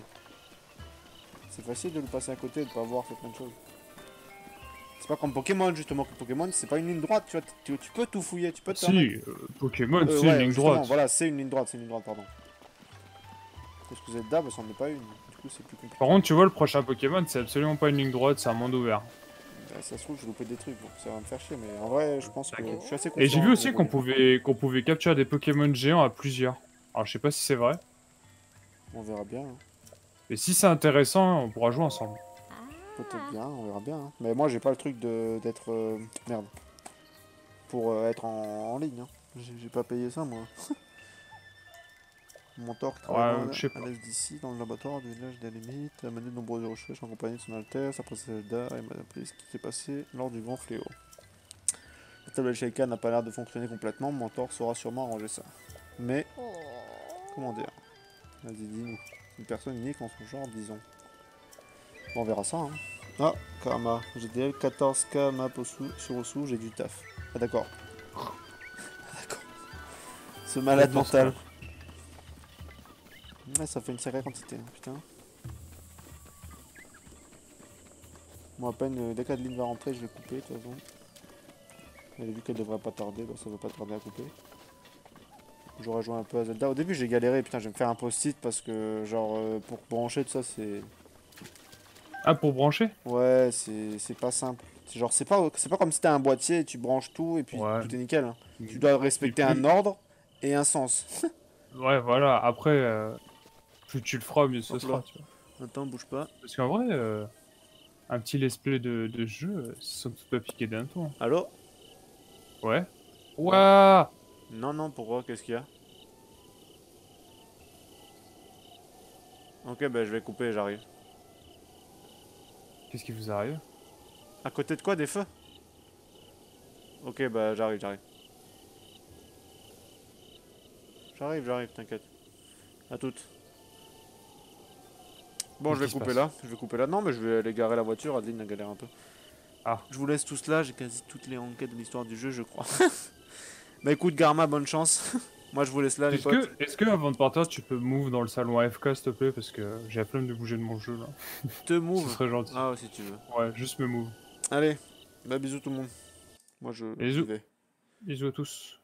C'est facile de le passer à côté et de pas voir fait plein de choses. C'est pas comme Pokémon, justement, que Pokémon, c'est pas une ligne droite, tu vois, tu, tu peux tout fouiller, tu peux te Si, permettre- euh, Pokémon, Euh, c'est ouais, une ligne justement, droite. Voilà, c'est une ligne droite, c'est une ligne droite, pardon. Parce que Zelda, bah, c'en est pas une, du coup, c'est plus compliqué. Par contre, tu vois, le prochain Pokémon, c'est absolument pas une ligne droite, c'est un monde ouvert. Bah, ça se trouve, je vais louper des trucs, donc ça va me faire chier, mais en vrai, je pense que je suis assez confiant. Et j'ai vu pour aussi qu'on rouler. pouvait, qu'on pouvait capturer des Pokémon géants à plusieurs. Alors, je sais pas si c'est vrai, On verra bien, hein. mais si c'est intéressant, on pourra jouer ensemble. Peut-être bien, on verra bien. Hein. Mais moi, j'ai pas le truc de d'être... euh, Merde. Pour euh, être en, en ligne, hein. J'ai j'ai pas payé ça, moi. Mon mentor qui travaille Ouais, dans- je sais pas. à l'est d'ici, dans le laboratoire du village des limites, a mené de nombreuses recherches en compagnie de son Altesse, après Zelda, et m'a appris ce qui s'est passé lors du grand fléau. La table de Sheikah n'a pas l'air de fonctionner complètement, mon mentor saura sûrement arranger ça. Mais, comment dire? Vas-y, dis-nous. Une personne unique en son genre, disons. Bon, on verra ça, hein. Ah, Karma. G D L quatorze K map au sous, sur au sous, j'ai du taf. Ah, d'accord. Ah, d'accord. Ce malade quatorze K. mental. Ouais, ça fait une sacrée quantité, hein, putain. Moi, à peine, euh, dès qu'Adeline va rentrer, je vais couper, de toute façon. Elle a vu qu'elle devrait pas tarder, donc ça va pas tarder à couper. J'aurais joué un peu à Zelda. Au début, j'ai galéré, putain, je vais me faire un post-it parce que, genre, euh, pour brancher tout ça, c'est... Ah, pour brancher? Ouais, c'est c'est pas simple. C'est genre, c'est pas, c'est pas comme si t'as un boîtier et tu branches tout et puis Ouais. tout est nickel. Hein. Tu dois respecter Et un plus- ordre et un sens. Ouais, voilà, après, euh, plus tu le feras, mieux ce Hop sera, là. tu vois. Attends, bouge pas. Parce qu'en vrai, euh, un petit let's play de, de jeu, euh, ça ne peut pas piquer d'un tour. Allô? Ouais. Ouah! Non, non, pourquoi? Qu'est-ce qu'il y a? Ok, bah je vais couper, j'arrive. Qu'est-ce qui vous arrive? À côté de quoi? Des feux? Ok, bah j'arrive, j'arrive. J'arrive, j'arrive, t'inquiète. À toutes. Bon, Qu'est-ce je vais qui se couper passe là. Je vais couper là. Non, mais je vais aller garer la voiture. Adeline a galéré un peu. Ah. Je vous laisse tous là. J'ai quasi toutes les enquêtes de l'histoire du jeu, je crois. Bah écoute, Garma, bonne chance. Moi, je vous laisse là, les Est-ce potes. que, est-ce que avant de partir, tu peux move dans le salon A F K, s'il te plaît? Parce que j'ai la flemme de bouger de mon jeu, là. Te Ce move. serait gentil. Ah, si tu veux. Ouais, juste me move. Allez, bah bisous tout le monde. Moi, je Bisous. j'y vais. Bisous à tous.